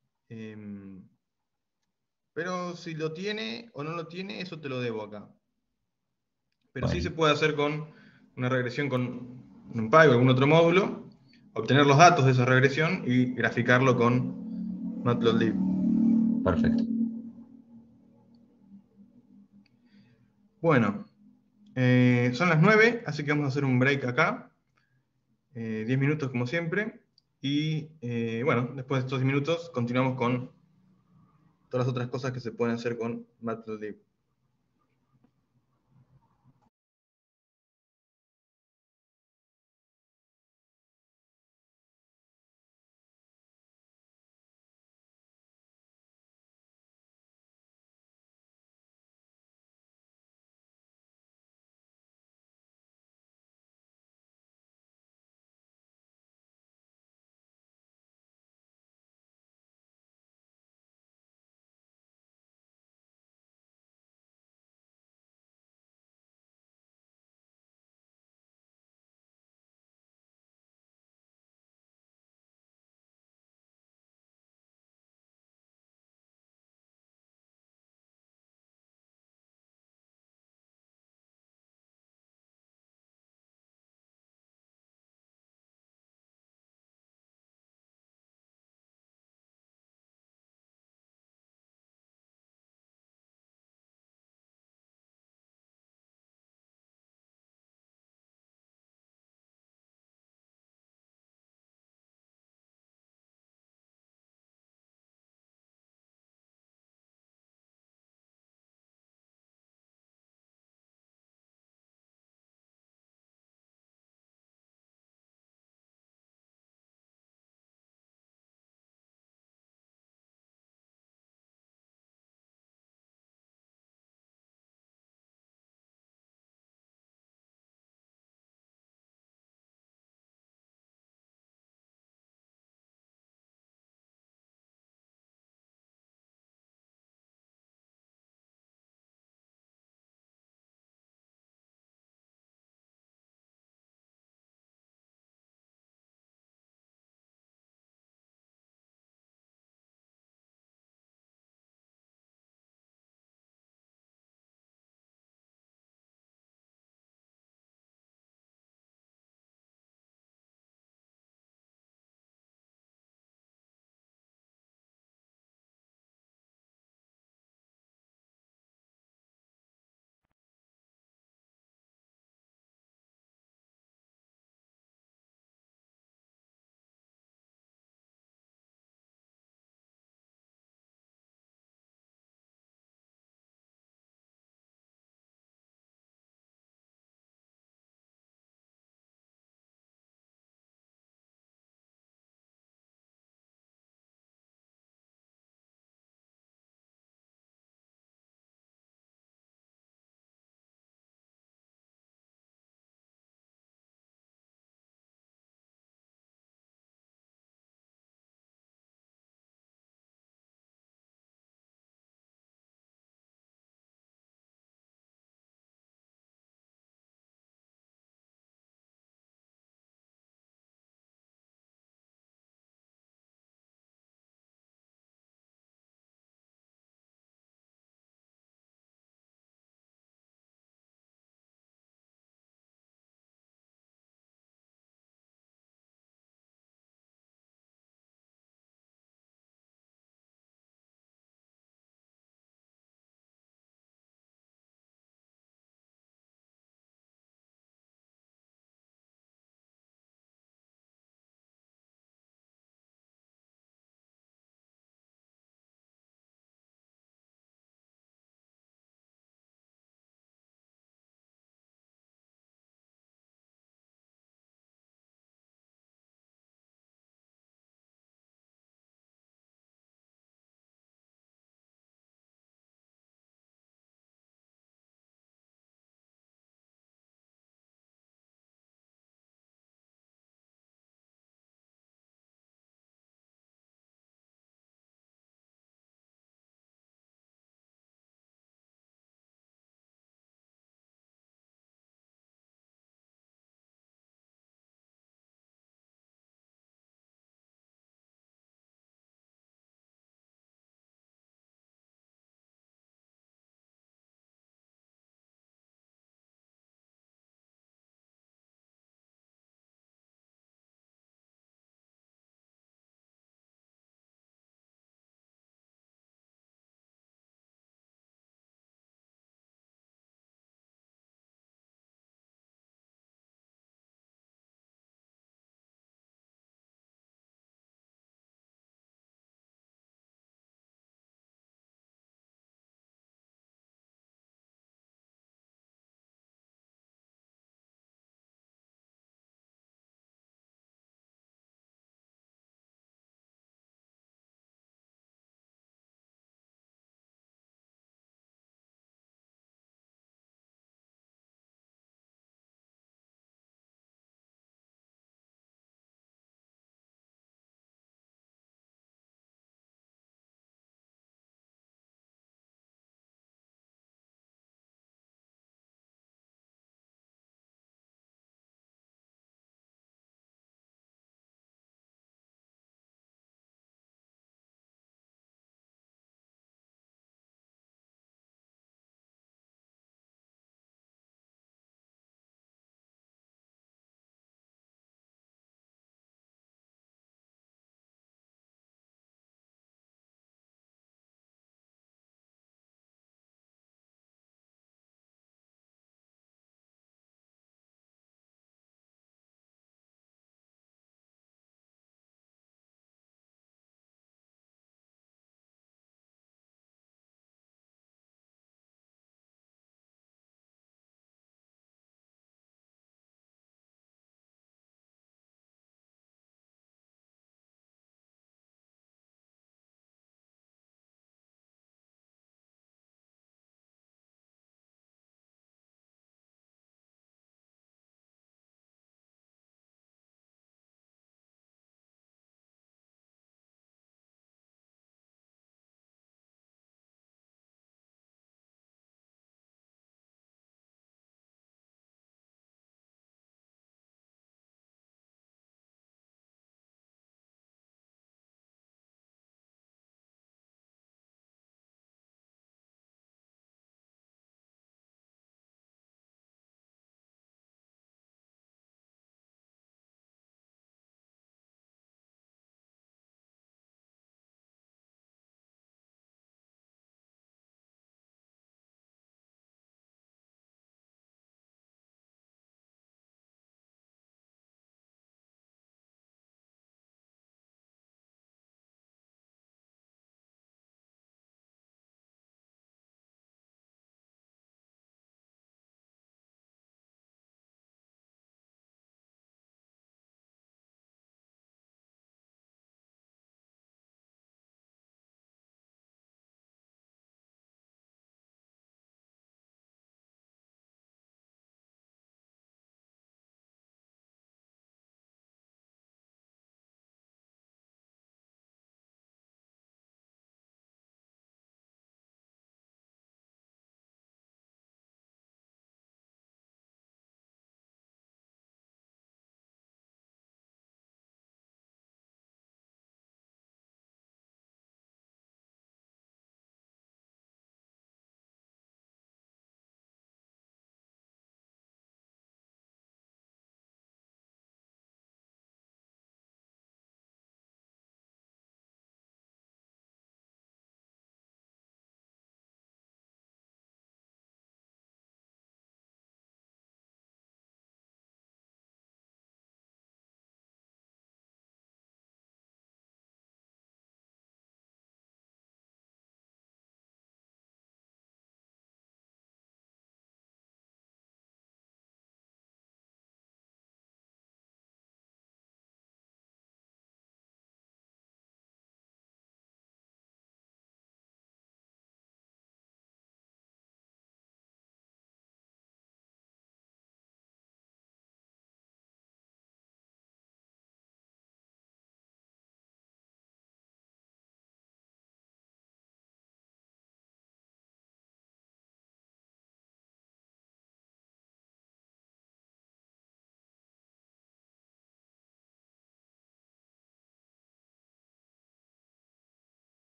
Pero si lo tiene o no lo tiene, eso te lo debo acá. Pero sí se Bueno, puede hacer con una regresión con NumPy o algún otro módulo, obtener los datos de esa regresión y graficarlo con Matplotlib. perfecto. Bueno, son las 9, así que vamos a hacer un break acá. 10 minutos como siempre. Y bueno, después de estos 10 minutos continuamos con todas las otras cosas que se pueden hacer con Matplotlib.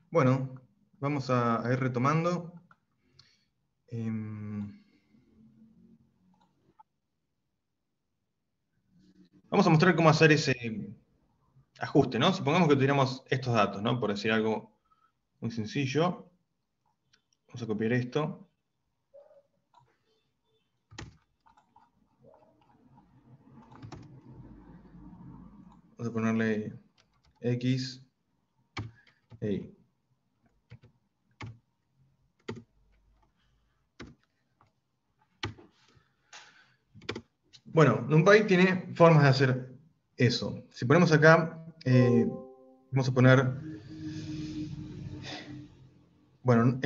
Bueno, vamos a ir retomando. Vamos a mostrar cómo hacer ese ajuste, ¿no? Supongamos que tuviéramos estos datos, ¿no? Por decir algo muy sencillo. Vamos a copiar esto. Vamos a ponerle X e Y. Bueno, NumPy tiene formas de hacer eso. Si ponemos acá, vamos a poner, bueno,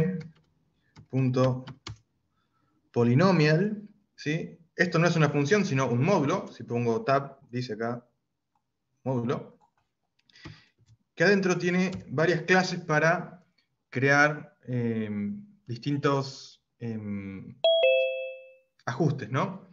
np.polynomial, ¿sí? Esto no es una función, sino un módulo. Si pongo tab, dice acá módulo, que adentro tiene varias clases para crear distintos ajustes, ¿no?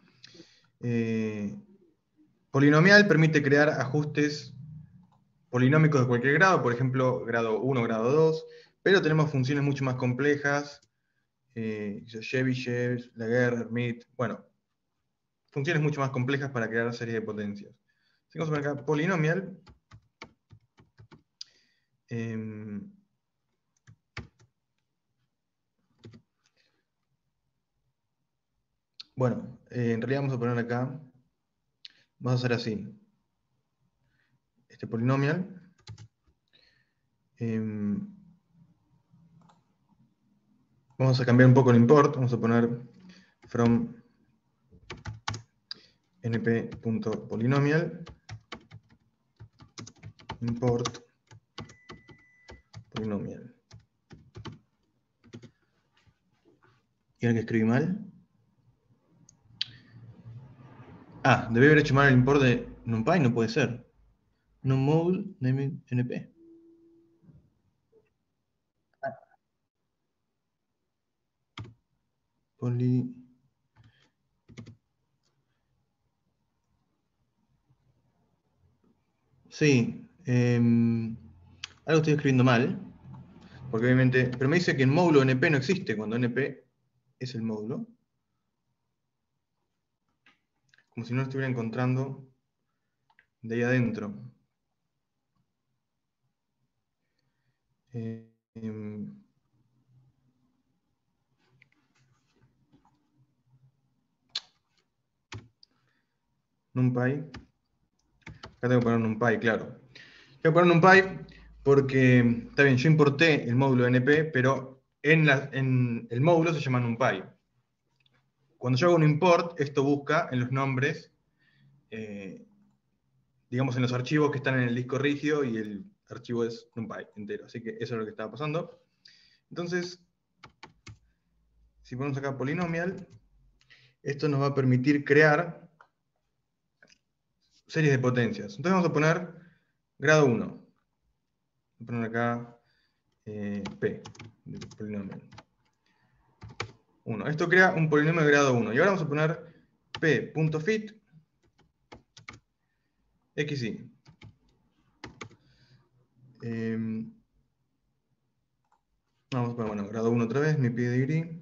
Polinomial permite crear ajustes polinómicos de cualquier grado, por ejemplo, grado 1, grado 2, pero tenemos funciones mucho más complejas, Chebyshev, Laguerre, Hermite, bueno, funciones mucho más complejas para crear series de potencias. Si vamos a poner acá polinomial, bueno, en realidad vamos a poner acá, vamos a hacer así, este polinomial, vamos a cambiar un poco el import, vamos a poner from np.polynomial import polinomial. ¿Y ahora que escribí mal? Ah, debe haber hecho mal el import de NumPy, no puede ser. NumModule naming np. Poly... Sí, algo estoy escribiendo mal, porque obviamente, pero me dice que el módulo np no existe cuando np es el módulo. Como si no lo estuviera encontrando de ahí adentro. NumPy. Acá tengo que poner NumPy, claro. Tengo que poner NumPy porque, está bien, yo importé el módulo NP, pero en el módulo se llama NumPy. Cuando yo hago un import, esto busca en los nombres, digamos en los archivos que están en el disco rígido, y el archivo es NumPy entero. Así que eso es lo que estaba pasando. Entonces, si ponemos acá polinomial, esto nos va a permitir crear series de potencias. Entonces vamos a poner grado 1. Voy a poner acá P, de polinomial. 1. Esto crea un polinomio de grado 1. Y ahora vamos a poner p.fit xy. Vamos a poner, bueno, grado 1 otra vez, mi pedigree.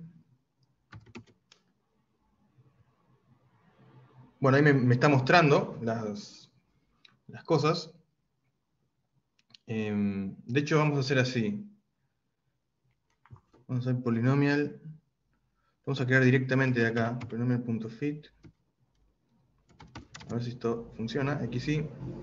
Bueno, ahí me está mostrando las cosas. De hecho, vamos a hacer así. Vamos a hacer polinomial. Vamos a crear directamente de acá, polinomial.fit. A ver si esto funciona. xy.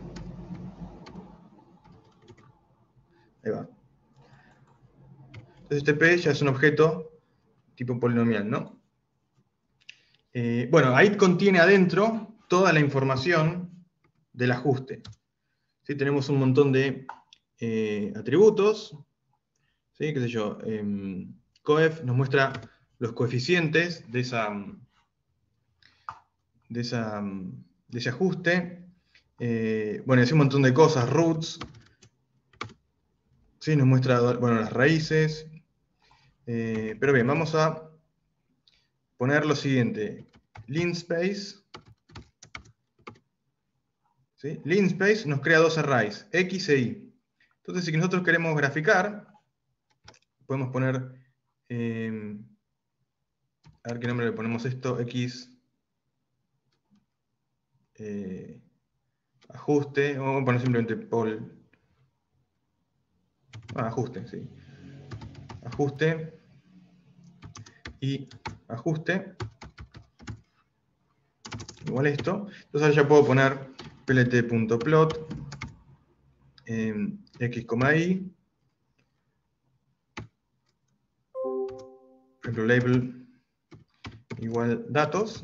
Ahí va. Entonces este P ya es un objeto tipo polinomial, ¿no? Bueno, ahí contiene adentro toda la información del ajuste. ¿Sí? Tenemos un montón de atributos. ¿Sí? ¿Qué sé yo? Coef nos muestra los coeficientes de ese ajuste. Bueno, hace un montón de cosas, roots. ¿Sí? Nos muestra, bueno, las raíces. Pero bien, vamos a poner lo siguiente. Linspace. ¿Sí? Linspace nos crea dos arrays, X e Y. Entonces, si nosotros queremos graficar podemos poner, a ver qué nombre le ponemos esto, X, ajuste, o vamos a poner simplemente poll, ajuste, sí, ajuste, y ajuste, igual esto. Entonces ahora ya puedo poner plt.plot, x, y, por ejemplo, label igual datos,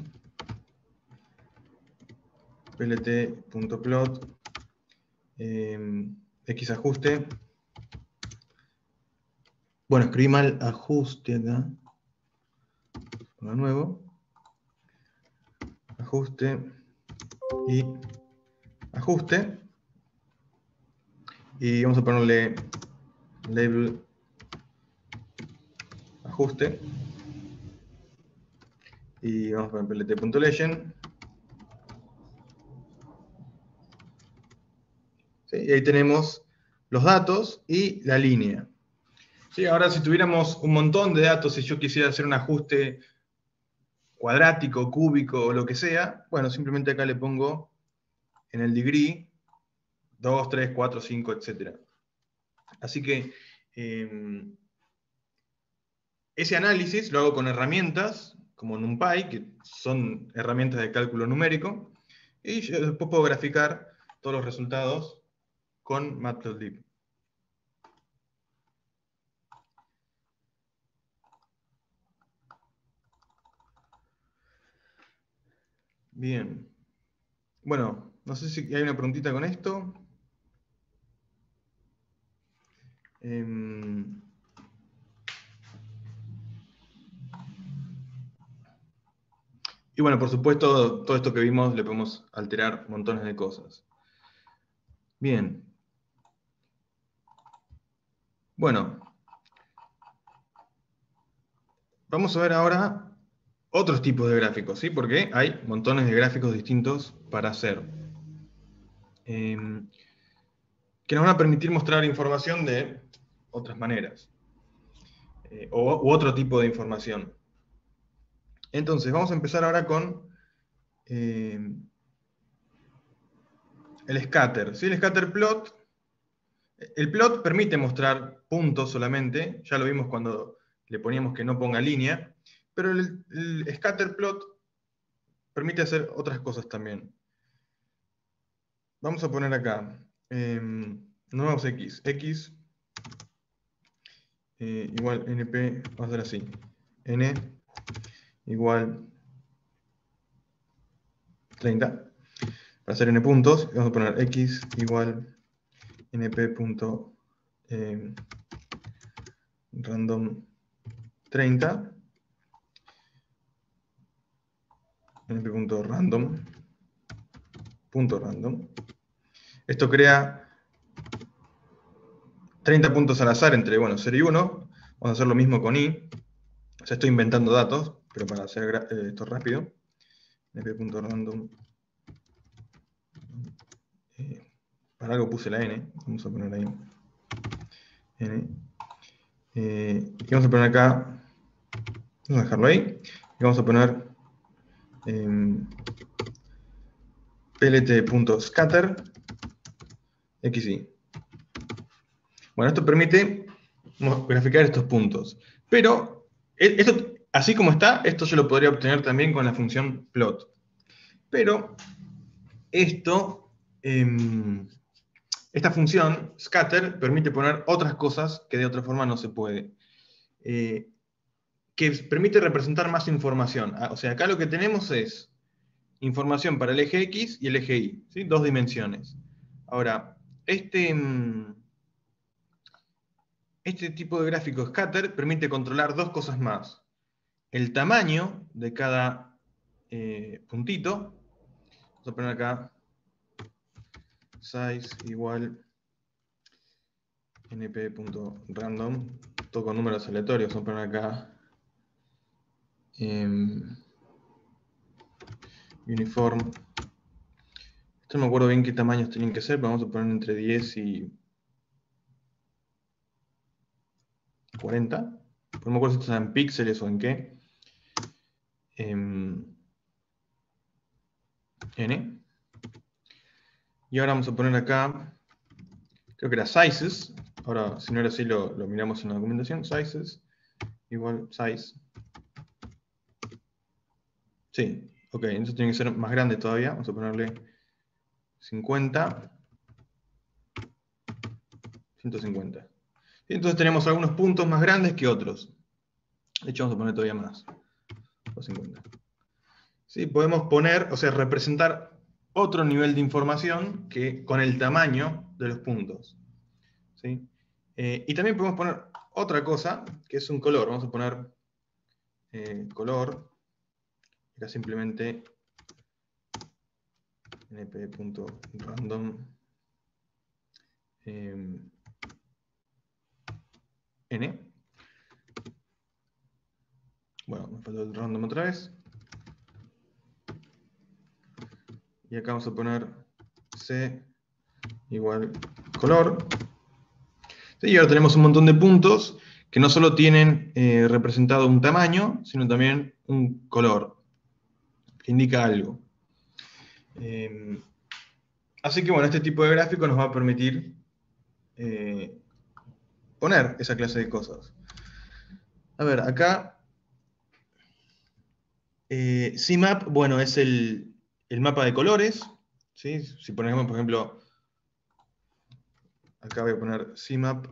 plt.plot, x ajuste. Bueno, escribí mal ajuste acá. De nuevo. Ajuste y ajuste. Y vamos a ponerle label ajuste. Y vamos a poner plt.legend. ¿Sí? Y ahí tenemos los datos y la línea. ¿Sí? Ahora, si tuviéramos un montón de datos y yo quisiera hacer un ajuste cuadrático, cúbico o lo que sea, bueno, simplemente acá le pongo en el degree 2, 3, 4, 5, etc. Así que ese análisis lo hago con herramientas como NumPy, que son herramientas de cálculo numérico, y yo después puedo graficar todos los resultados con Matplotlib. Bien. Bueno, no sé si hay una preguntita con esto. Y bueno, por supuesto, todo esto que vimos le podemos alterar montones de cosas. Bien. Bueno, vamos a ver ahora otros tipos de gráficos, ¿sí? Porque hay montones de gráficos distintos para hacer. Que nos van a permitir mostrar información de otras maneras. U otro tipo de información. Entonces, vamos a empezar ahora con el scatter. ¿Sí? El scatter plot. El plot permite mostrar puntos solamente. Ya lo vimos cuando le poníamos que no ponga línea. Pero el scatter plot permite hacer otras cosas también. Vamos a poner acá. Nuevos x. X igual np. Vamos a hacer así. N igual 30. Para hacer n puntos, vamos a poner x igual np.random 30, np.random. Esto crea 30 puntos al azar entre 0 y 1. Vamos a hacer lo mismo con i. O sea, estoy inventando datos, pero para hacer esto rápido. np.random. Para algo puse la n. Vamos a poner ahí n. Y vamos a poner acá. Vamos a dejarlo ahí. Y vamos a poner plt.scatter xy. Bueno, esto permite graficar estos puntos. Pero, esto, así como está, esto yo lo podría obtener también con la función plot. Pero, esta función, scatter, permite poner otras cosas que de otra forma no se puede. Que permite representar más información. O sea, acá lo que tenemos es información para el eje X y el eje Y, ¿sí? Dos dimensiones. Ahora, este tipo de gráfico scatter permite controlar dos cosas más. El tamaño de cada puntito. Vamos a poner acá size igual np.random, todo con números aleatorios. Vamos a poner acá uniform. Esto no me acuerdo bien qué tamaños tienen que ser, pero vamos a poner entre 10 y 40. No me acuerdo si esto está en píxeles o en qué. N. Y ahora vamos a poner acá, creo que era sizes. Ahora, si no era así, lo miramos en la documentación. Sizes igual size. Sí, ok, entonces tiene que ser más grande todavía. Vamos a ponerle 50. 150. Y entonces tenemos algunos puntos más grandes que otros. De hecho, vamos a poner todavía más. 250. ¿Sí? Podemos poner, o sea, representar otro nivel de información que con el tamaño de los puntos. ¿Sí? Y también podemos poner otra cosa, que es un color. Vamos a poner color. Acá simplemente np.random n. Bueno, me faltó el random otra vez. Y acá vamos a poner c igual color. Sí, y ahora tenemos un montón de puntos que no solo tienen representado un tamaño, sino también un color, que indica algo. Así que bueno, este tipo de gráfico nos va a permitir poner esa clase de cosas. A ver, acá CMap, bueno, es el mapa de colores. ¿Sí? Si ponemos, por ejemplo, acá voy a poner CMap,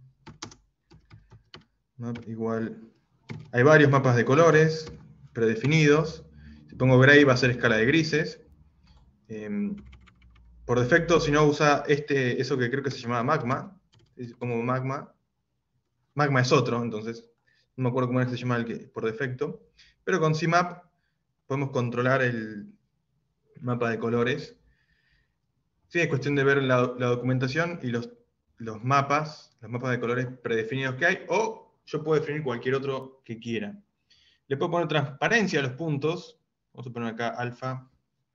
map igual. Hay varios mapas de colores predefinidos. Si pongo gray va a ser escala de grises. Por defecto, si no usa eso que creo que se llamaba magma. Si pongo magma, magma es otro, entonces no me acuerdo cómo era que se llama el que por defecto. Pero con CMap podemos controlar el mapa de colores. Sí, es cuestión de ver la documentación y los mapas de colores predefinidos que hay, o yo puedo definir cualquier otro que quiera. Le puedo poner transparencia a los puntos. Vamos a poner acá alfa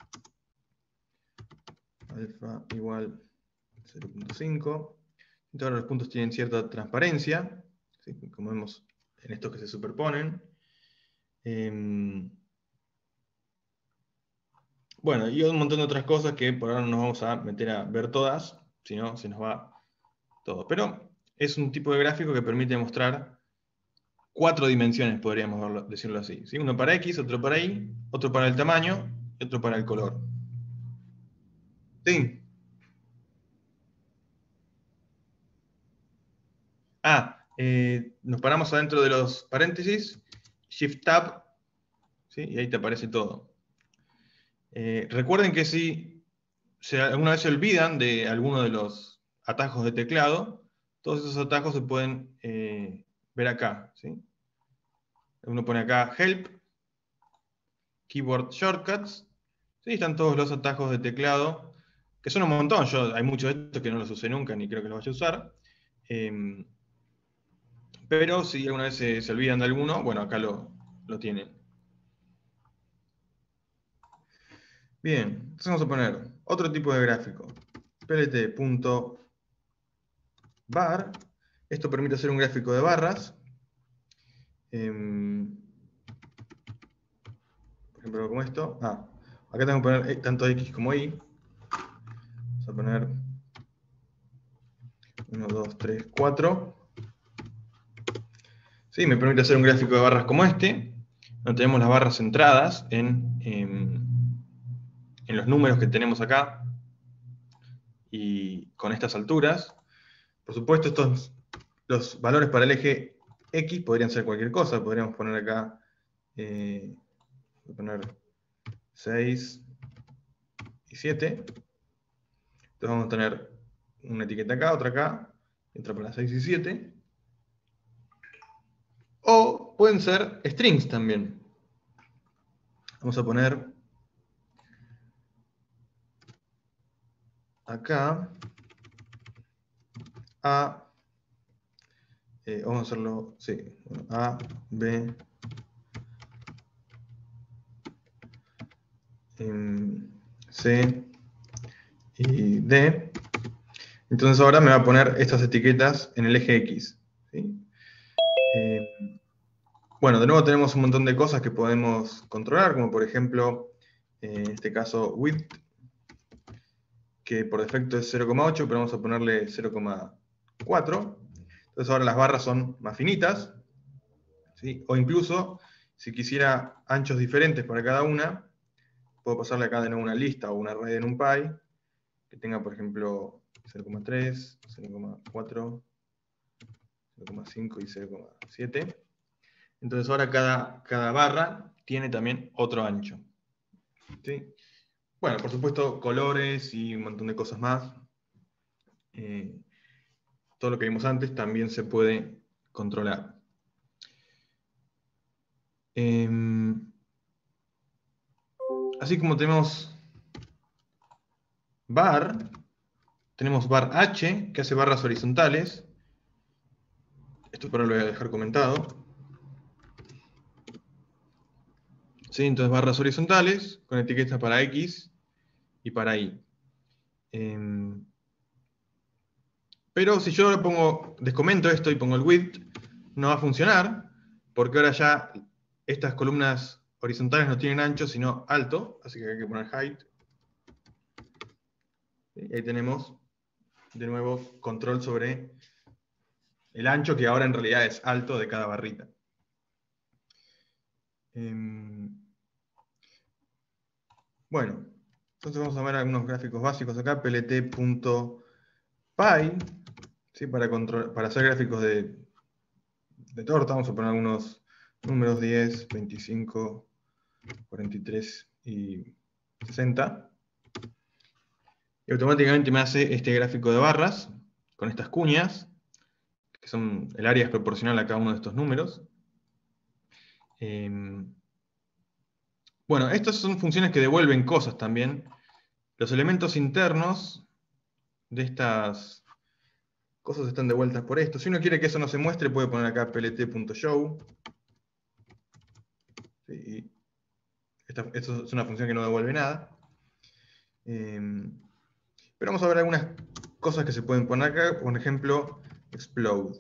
igual 0.5. Entonces ahora los puntos tienen cierta transparencia, ¿sí? Como vemos en estos que se superponen. Bueno, y un montón de otras cosas que por ahora no nos vamos a meter a ver todas, si no se nos va todo. Pero es un tipo de gráfico que permite mostrar 4 dimensiones, podríamos decirlo así, ¿sí? Uno para X, otro para Y, otro para el tamaño y otro para el color. ¿Sí? Nos paramos adentro de los paréntesis, Shift Tab, ¿sí? Y ahí te aparece todo. Recuerden que si alguna vez se olvidan de alguno de los atajos de teclado, todos esos atajos se pueden ver acá, ¿sí? Uno pone acá Help, Keyboard Shortcuts, ¿sí? Están todos los atajos de teclado, que son un montón. Hay muchos de estos que no los usé nunca, ni creo que los vaya a usar. Pero si alguna vez se olvidan de alguno, bueno, acá lo tienen. Bien, entonces vamos a poner otro tipo de gráfico. plt.bar. Esto permite hacer un gráfico de barras. Por ejemplo, como esto. Acá tengo que poner tanto X como Y. Vamos a poner 1, 2, 3, 4. Sí, me permite hacer un gráfico de barras como este, donde tenemos las barras centradas en los números que tenemos acá y con estas alturas. Por supuesto, los valores para el eje X podrían ser cualquier cosa. Podríamos poner acá, voy a poner 6 y 7. Entonces vamos a tener una etiqueta acá, y otra para 6 y 7. O pueden ser strings también. Vamos a poner acá vamos a hacerlo, sí, A, B, C y D. Entonces ahora me va a poner estas etiquetas en el eje X, ¿sí? Bueno, de nuevo tenemos un montón de cosas que podemos controlar, como por ejemplo, en este caso, width, que por defecto es 0,8, pero vamos a ponerle 0,4. Entonces ahora las barras son más finitas, ¿sí? O incluso, si quisiera anchos diferentes para cada una, puedo pasarle acá de nuevo una lista o un array de NumPy, que tenga, por ejemplo, 0,3, 0,4, 0,5 y 0,7. Entonces ahora cada barra tiene también otro ancho. ¿Sí? Bueno, por supuesto, colores y un montón de cosas más. Todo lo que vimos antes también se puede controlar. Así como tenemos bar, tenemos bar H, que hace barras horizontales. Esto pero lo voy a dejar comentado. ¿Sí? Entonces barras horizontales con etiquetas para X y para Y. Pero si yo descomento esto y pongo el width, no va a funcionar, porque ahora ya estas columnas horizontales no tienen ancho, sino alto, así que hay que poner height. Y ahí tenemos, de nuevo, control sobre el ancho, que ahora en realidad es alto de cada barrita. Bueno, entonces vamos a ver algunos gráficos básicos acá, plt.py, ¿sí? Para hacer gráficos de torta, vamos a poner algunos números 10, 25, 43 y 60. Y automáticamente me hace este gráfico de barras con estas cuñas, que son el área es proporcional a cada uno de estos números. Bueno, estas son funciones que devuelven cosas también. Los elementos internos de estas cosas están devueltas por esto. Si uno quiere que eso no se muestre, puede poner acá plt.show. ¿Sí? Esto es una función que no devuelve nada. Pero vamos a ver algunas cosas que se pueden poner acá. Por ejemplo, explode.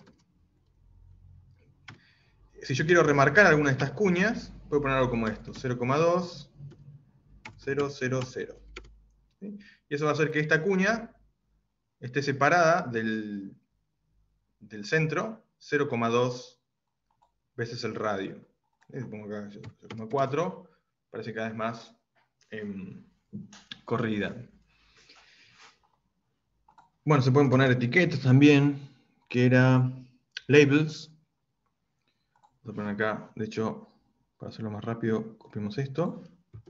Si yo quiero remarcar alguna de estas cuñas, puedo poner algo como esto, 0,2, 0, 0, 0. ¿Sí? Y eso va a hacer que esta cuña esté separada del centro 0,2 veces el radio. Pongo acá 0,4, parece cada vez más corrida. Bueno, se pueden poner etiquetas también, que era labels. Voy a poner acá, de hecho, para hacerlo más rápido, copiamos esto.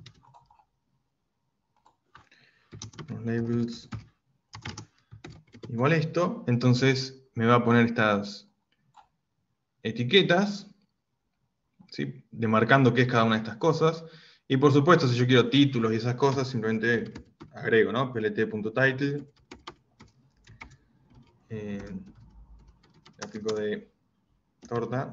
Los labels igual esto, entonces me va a poner estas etiquetas, ¿sí? Demarcando qué es cada una de estas cosas. Y por supuesto, si yo quiero títulos y esas cosas, simplemente agrego, ¿no? plt.title, gráfico de torta.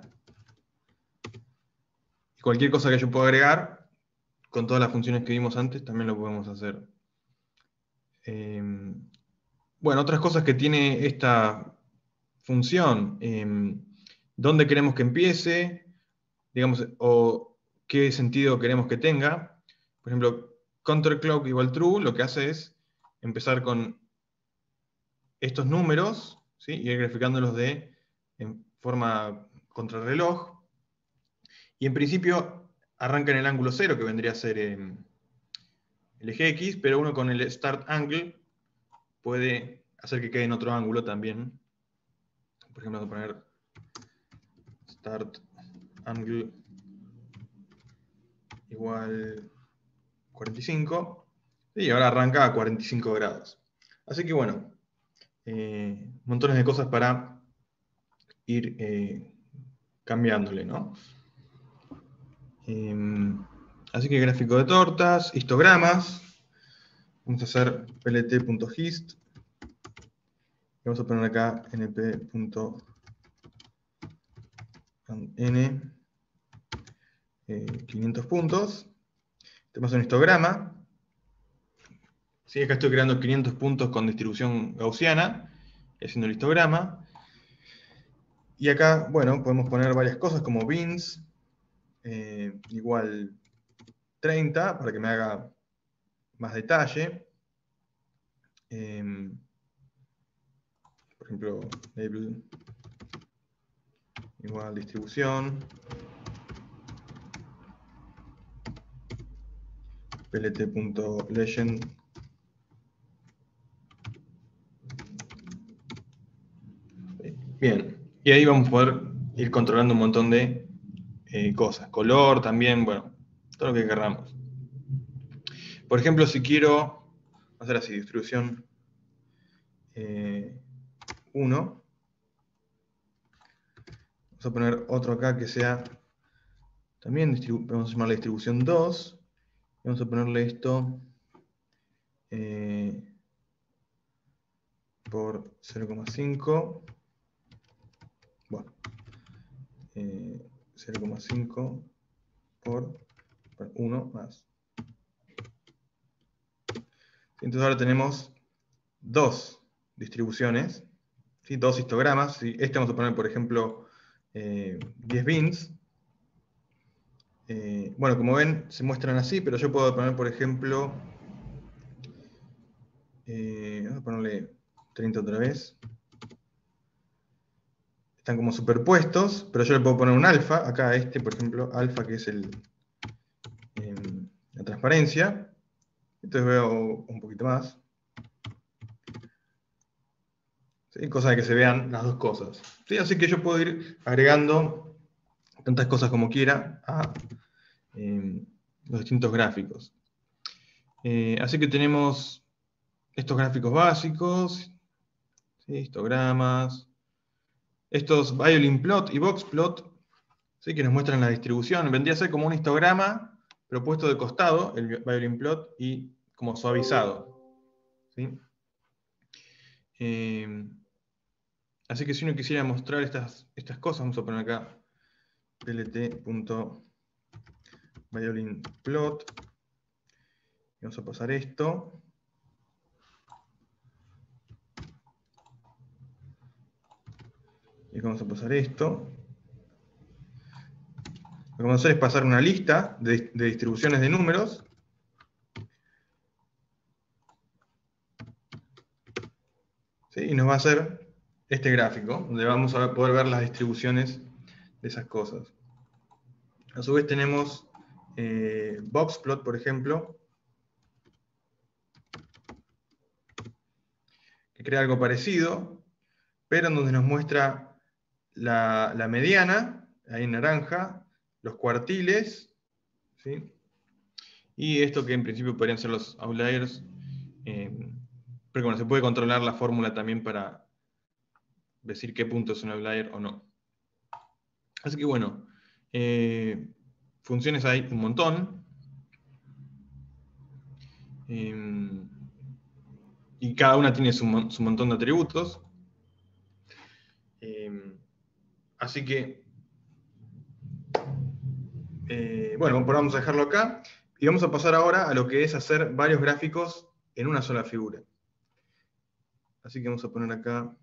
Y cualquier cosa que yo pueda agregar, con todas las funciones que vimos antes, también lo podemos hacer. Bueno, otras cosas que tiene esta función, dónde queremos que empiece, digamos, o qué sentido queremos que tenga. Por ejemplo, counterclock igual true, lo que hace es empezar con estos números, ¿sí? Y ir graficándolos en forma contrarreloj. Y en principio arranca en el ángulo 0, que vendría a ser el eje X, pero uno con el start angle puede hacer que quede en otro ángulo también. Por ejemplo, vamos a poner start angle igual 45, y ahora arranca a 45 grados. Así que bueno, montones de cosas para ir cambiándole, ¿no? Así que gráfico de tortas, histogramas. Vamos a hacer plt.hist. Vamos a poner acá np.n 500 puntos. Tenemos un histograma. Sí, acá estoy creando 500 puntos con distribución gaussiana, haciendo el histograma. Y acá, bueno, podemos poner varias cosas como bins, igual 30, para que me haga más detalle. Por ejemplo, label igual distribución, plt.legend. Bien, y ahí vamos a poder ir controlando un montón de cosas. Color también, bueno, todo lo que queramos. Por ejemplo, si quiero hacer así, distribución 1, vamos a poner otro acá que sea también, vamos a llamarle distribución 2, vamos a ponerle esto por 0,5, bueno, 0,5 por 1 más. Entonces ahora tenemos dos distribuciones, ¿sí? Dos histogramas. ¿Sí? Este vamos a poner, por ejemplo, 10 bins. Bueno, como ven, se muestran así, pero yo puedo poner, por ejemplo, vamos a ponerle 30 otra vez. Están como superpuestos, pero yo le puedo poner un alfa, acá a este, por ejemplo, alfa, que es la transparencia. Entonces veo un poquito más. ¿Sí? Cosa de que se vean las dos cosas. ¿Sí? Así que yo puedo ir agregando tantas cosas como quiera a los distintos gráficos. Así que tenemos estos gráficos básicos, ¿sí? Histogramas, estos violin plot y box plot, ¿sí? Que nos muestran la distribución. Vendría a ser como un histograma, pero puesto de costado, el violin plot, y como suavizado. ¿Sí? Así que si uno quisiera mostrar estas cosas, vamos a poner acá plt.violinplot. Vamos a pasar esto. Y vamos a pasar esto. Lo que vamos a hacer es pasar una lista de distribuciones de números. ¿Sí? Y nos va a hacer este gráfico, donde vamos a poder ver las distribuciones de esas cosas. A su vez tenemos boxplot, por ejemplo, que crea algo parecido, pero en donde nos muestra la mediana, ahí en naranja, los cuartiles, ¿sí? Y esto que en principio podrían ser los outliers, pero bueno, se puede controlar la fórmula también para decir qué punto es un outlier o no. Así que bueno, funciones hay un montón. Y cada una tiene su montón de atributos. Así que, bueno, vamos a dejarlo acá. Y vamos a pasar ahora a lo que es hacer varios gráficos en una sola figura. Así que vamos a poner acá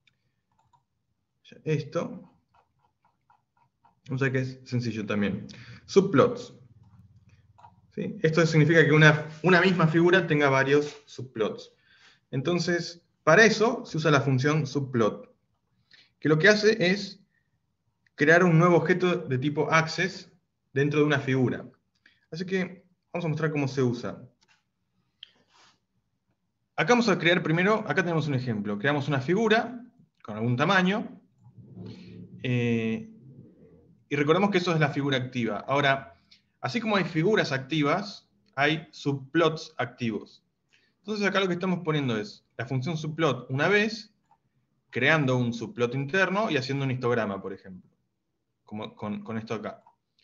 esto. Vamos a ver que es sencillo también. Subplots. ¿Sí? Esto significa que una misma figura tenga varios subplots. Entonces, para eso se usa la función subplot, que lo que hace es crear un nuevo objeto de tipo access dentro de una figura. Así que vamos a mostrar cómo se usa. Acá vamos a crear primero, acá tenemos un ejemplo. Creamos una figura con algún tamaño. Y recordemos que eso es la figura activa. Ahora, así como hay figuras activas, hay subplots activos. Entonces acá lo que estamos poniendo es la función subplot una vez, creando un subplot interno y haciendo un histograma, por ejemplo. Como con esto acá.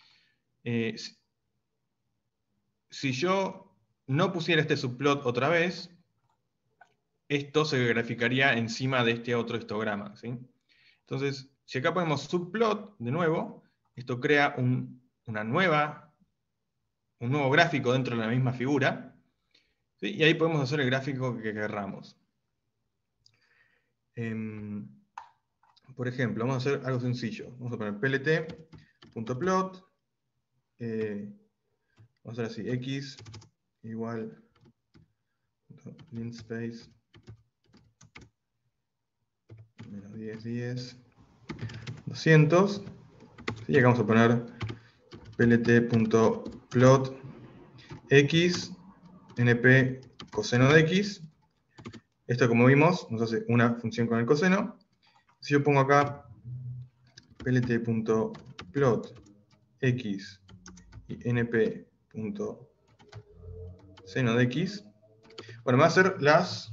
Si yo no pusiera este subplot otra vez, esto se graficaría encima de este otro histograma, ¿sí? Entonces, si acá ponemos subplot, de nuevo, esto crea un nuevo gráfico dentro de la misma figura, ¿sí? Y ahí podemos hacer el gráfico que querramos. por ejemplo, vamos a hacer algo sencillo. Vamos a poner plt.plot. Vamos a hacer así, x igual linspace menos 10, 10, 200. Y acá vamos a poner plt.plot x np coseno de x. Esto, como vimos, nos hace una función con el coseno. Si yo pongo acá plt.plot x y np.seno de x, bueno, me va a hacer las,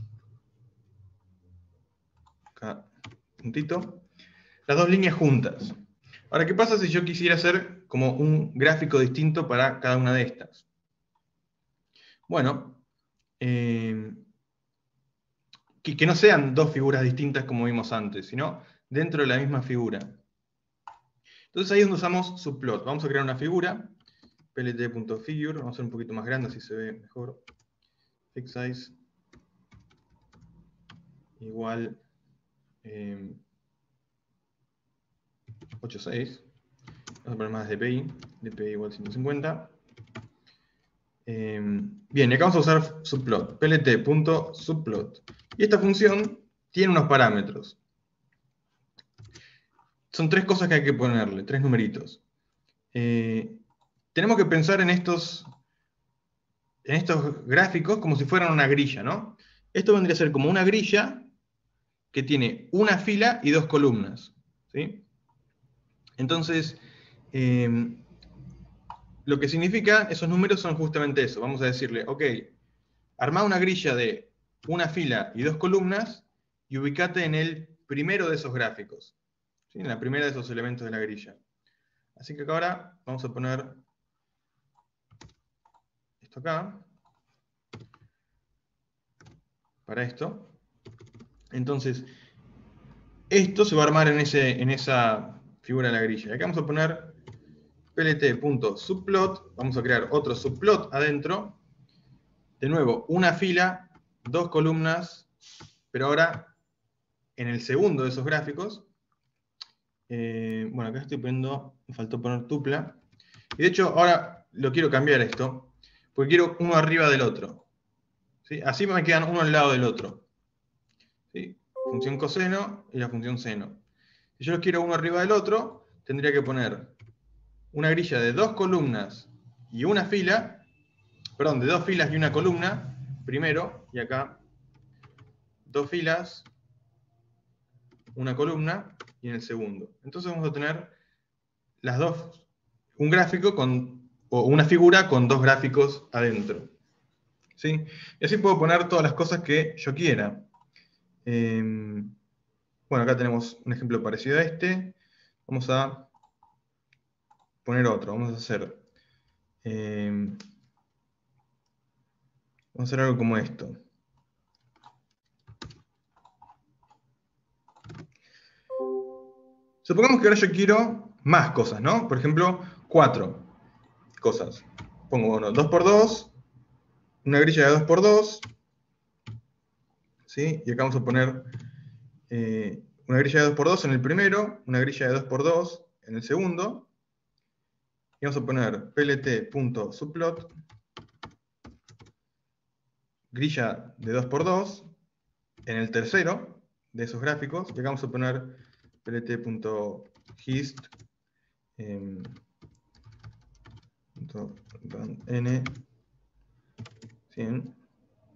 acá, puntito, las dos líneas juntas. Ahora, ¿qué pasa si yo quisiera hacer como un gráfico distinto para cada una de estas? Bueno, que no sean dos figuras distintas como vimos antes, sino dentro de la misma figura. Entonces ahí es donde usamos subplot. Vamos a crear una figura, plt.figure, vamos a hacer un poquito más grande, así se ve mejor. Fix size igual 8.6. Vamos a poner más dpi igual 150. Bien, y acá vamos a usar subplot, plt.subplot. Y esta función tiene unos parámetros. Son tres cosas que hay que ponerle, tres numeritos. Tenemos que pensar en estos gráficos como si fueran una grilla, ¿no? Esto vendría a ser como una grilla que tiene una fila y dos columnas, ¿sí? Entonces, lo que significa esos números son justamente eso. Vamos a decirle, ok, armá una grilla de una fila y dos columnas y ubicate en el primero de esos gráficos, ¿sí? En la primera de esos elementos de la grilla. Así que ahora vamos a poner esto acá, para esto. Entonces, esto se va a armar en esa figura de la grilla. Y acá vamos a poner plt.subplot, vamos a crear otro subplot adentro. De nuevo, una fila, dos columnas, pero ahora en el segundo de esos gráficos. Bueno, acá estoy poniendo, me faltó poner tupla. Y de hecho, ahora lo quiero cambiar esto, porque quiero uno arriba del otro, ¿sí? Así me quedan uno al lado del otro, ¿sí? Función coseno y la función seno. Si yo los quiero uno arriba del otro, tendría que poner una grilla de dos columnas y una fila, perdón, de dos filas y una columna, primero, y acá, dos filas, una columna, y en el segundo. Entonces vamos a tener las dos, un gráfico o una figura con dos gráficos adentro, ¿sí? Y así puedo poner todas las cosas que yo quiera. Bueno, acá tenemos un ejemplo parecido a este. Vamos a poner otro. Vamos a hacer algo como esto. Supongamos que ahora yo quiero más cosas, ¿no? Por ejemplo, 4 cosas. Pongo, bueno, 2x2, una grilla de 2x2, ¿sí? Y acá vamos a poner una grilla de 2x2 en el primero, una grilla de 2x2 en el segundo, y vamos a poner plt.subplot, grilla de 2x2 en el tercero de esos gráficos, y acá vamos a poner plt.hist n 100.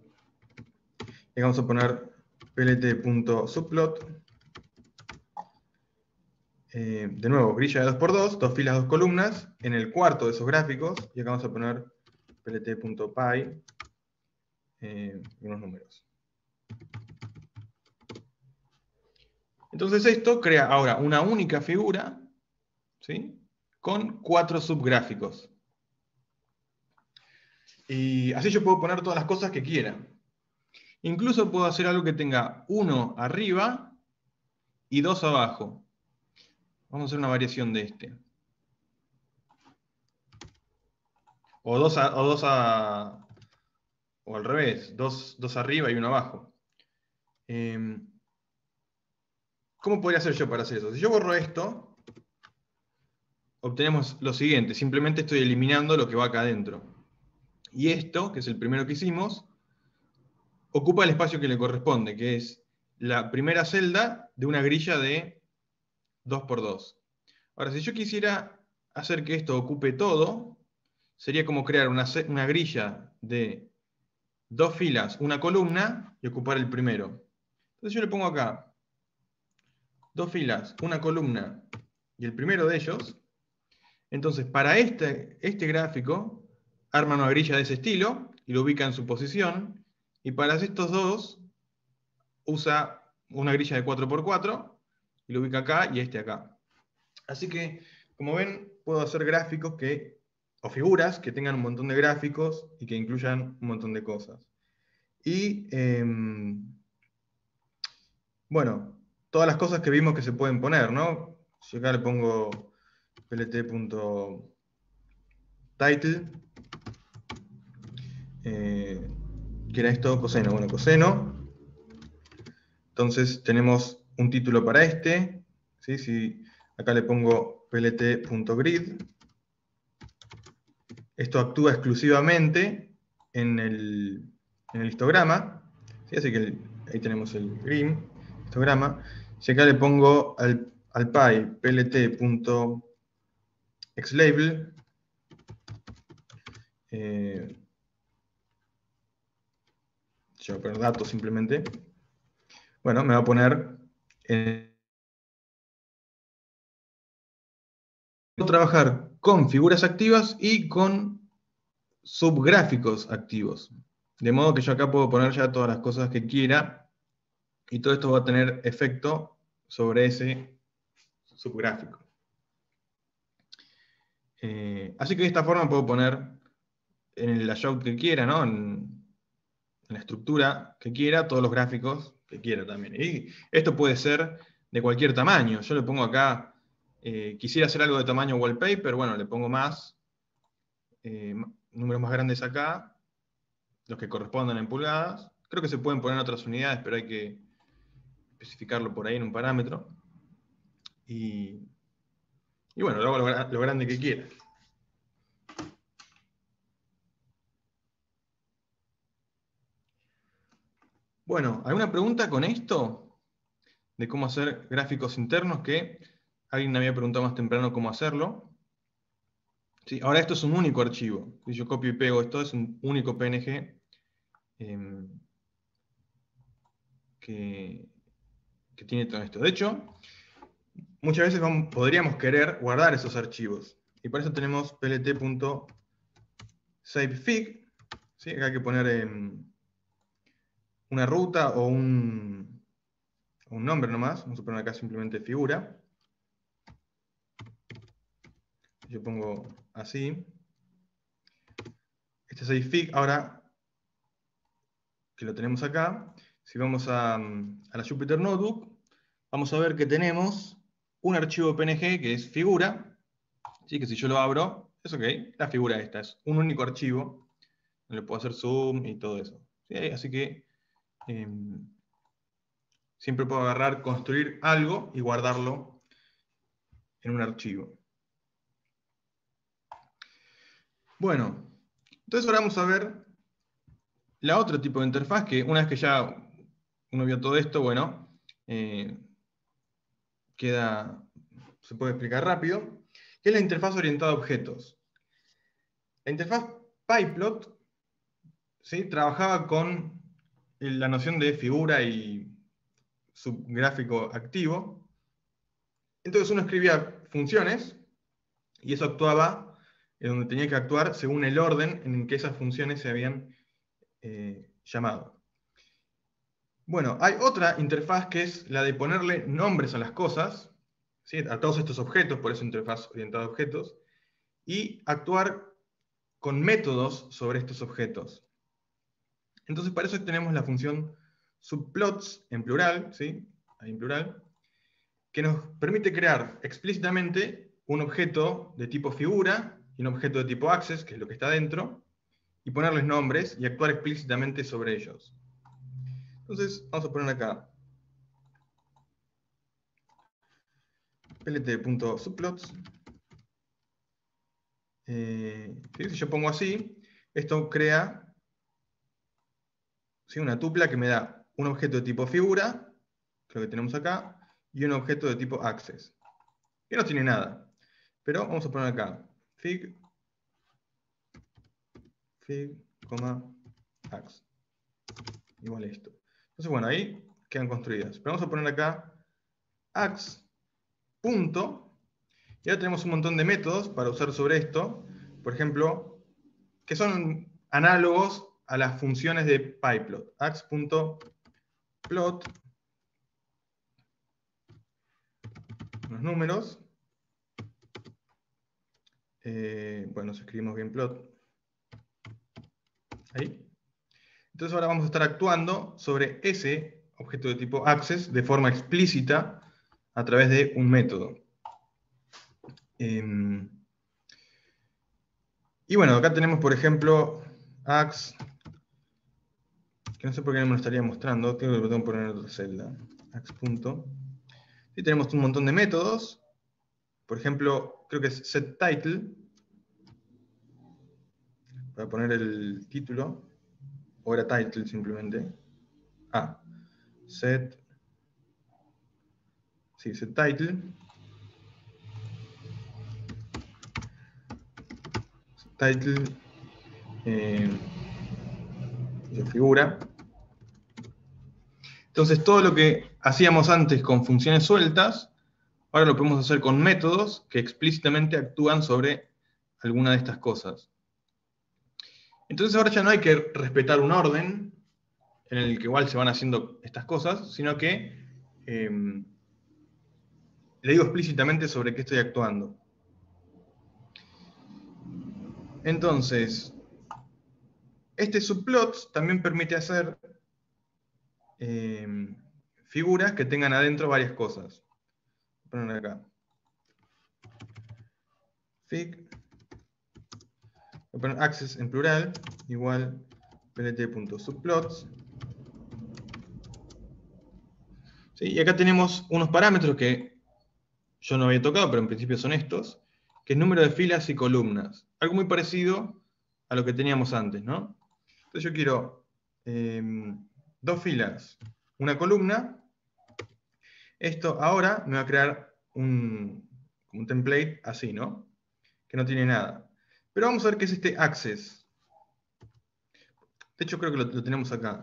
Y acá vamos a poner plt.subplot. De nuevo, grilla de 2x2, dos filas, dos columnas, en el cuarto de esos gráficos, y acá vamos a poner plt.py y unos números. Entonces esto crea ahora una única figura, ¿sí? Con 4 subgráficos. Y así yo puedo poner todas las cosas que quiera. Incluso puedo hacer algo que tenga uno arriba y dos abajo. Vamos a hacer una variación de este. O al revés, dos arriba y uno abajo. ¿cómo podría hacer yo para hacer eso? Si yo borro esto, obtenemos lo siguiente. Simplemente estoy eliminando lo que va acá adentro. Y esto, que es el primero que hicimos, ocupa el espacio que le corresponde, que es la primera celda de una grilla de 2 por 2. Ahora, si yo quisiera hacer que esto ocupe todo, sería como crear una grilla de 2 filas, una columna, y ocupar el primero. Entonces yo le pongo acá 2 filas, una columna, y el primero de ellos. Entonces, para este gráfico, arma una grilla de ese estilo, y lo ubica en su posición, y para estos dos, usa una grilla de 4 por 4, y lo ubica acá y este acá. Así que, como ven, puedo hacer gráficos o figuras que tengan un montón de gráficos y que incluyan un montón de cosas. Y, bueno, todas las cosas que vimos que se pueden poner, ¿no? Si acá le pongo plt.title, que era esto, coseno, bueno, coseno. Entonces tenemos un título para este, ¿sí? Si acá le pongo plt.grid, esto actúa exclusivamente en el histograma, ¿sí? Así que ahí tenemos el grid, histograma. Si acá le pongo al py plt.xlabel, yo voy a poner datos simplemente, bueno, me va a poner trabajar con figuras activas y con subgráficos activos. De modo que yo acá puedo poner ya todas las cosas que quiera y todo esto va a tener efecto sobre ese subgráfico. Así que de esta forma puedo poner en el layout que quiera, ¿no? En la estructura que quiera, todos los gráficos que quiera también. Y esto puede ser de cualquier tamaño. Yo le pongo acá, quisiera hacer algo de tamaño wallpaper, bueno, le pongo más, números más grandes acá, los que correspondan en pulgadas. Creo que se pueden poner en otras unidades, pero hay que especificarlo por ahí en un parámetro. Y bueno, lo hago lo grande que quiera. Bueno, ¿alguna pregunta con esto? De cómo hacer gráficos internos, que alguien me había preguntado más temprano cómo hacerlo. Sí, ahora esto es un único archivo. Si yo copio y pego esto, es un único PNG que tiene todo esto. De hecho, muchas veces podríamos querer guardar esos archivos. Y para eso tenemos plt.savefig. ¿Sí? Acá hay que poner una ruta o un nombre nomás. Vamos a poner acá simplemente figura. Yo pongo así. Este savefig, ahora que lo tenemos acá, si vamos a la Jupyter Notebook, vamos a ver que tenemos un archivo PNG que es figura, ¿sí? Que si yo lo abro, es ok, la figura esta es un único archivo, le puedo hacer zoom y todo eso. ¿Sí? Así que siempre puedo agarrar, construir algo y guardarlo en un archivo. Bueno, entonces ahora vamos a ver la otro tipo de interfaz, que una vez que ya uno vio todo esto, bueno, se puede explicar rápido, que es la interfaz orientada a objetos. La interfaz PyPlot, ¿sí? Trabajaba con la noción de figura y subgráfico activo. Entonces uno escribía funciones y eso actuaba en donde tenía que actuar según el orden en que esas funciones se habían llamado. Bueno, hay otra interfaz que es la de ponerle nombres a las cosas, ¿sí? A todos estos objetos, por eso interfaz orientada a objetos, y actuar con métodos sobre estos objetos. Entonces para eso tenemos la función subplots en plural, ¿sí? Ahí en plural, que nos permite crear explícitamente un objeto de tipo figura y un objeto de tipo access, que es lo que está dentro, y ponerles nombres y actuar explícitamente sobre ellos. Entonces vamos a poner acá plt.subplots. Si yo pongo así, esto crea una tupla que me da un objeto de tipo figura, que es lo que tenemos acá, y un objeto de tipo access, que no tiene nada. Pero vamos a poner acá fig, ax, igual a esto. Entonces, bueno, ahí quedan construidas. Pero vamos a poner acá ax, punto, y ahora tenemos un montón de métodos para usar sobre esto, por ejemplo, que son análogos a las funciones de pyplot. ax.plot, unos números. Bueno, escribimos bien plot. Ahí. Entonces ahora vamos a estar actuando sobre ese objeto de tipo access de forma explícita a través de un método. Y bueno, acá tenemos, por ejemplo, ax, que no sé por qué no me lo estaría mostrando, creo que lo tengo que poner en otra celda. Ax. Y tenemos un montón de métodos. Por ejemplo, creo que es setTitle, para poner el título, o era title simplemente. setTitle. Title, figura. Entonces todo lo que hacíamos antes con funciones sueltas, ahora lo podemos hacer con métodos que explícitamente actúan sobre alguna de estas cosas. Entonces ahora ya no hay que respetar un orden en el que igual se van haciendo estas cosas, sino que le digo explícitamente sobre qué estoy actuando. Entonces, este subplot también permite hacer figuras que tengan adentro varias cosas. Voy a poner acá. Fig. Voy a poner access en plural, igual plt.subplots. ¿Sí? Y acá tenemos unos parámetros que yo no había tocado, pero en principio son estos, que es número de filas y columnas. Algo muy parecido a lo que teníamos antes, ¿no? Entonces yo quiero 2 filas, una columna. Esto ahora me va a crear un template así, ¿no? Que no tiene nada. Pero vamos a ver qué es este access. De hecho, creo que lo tenemos acá.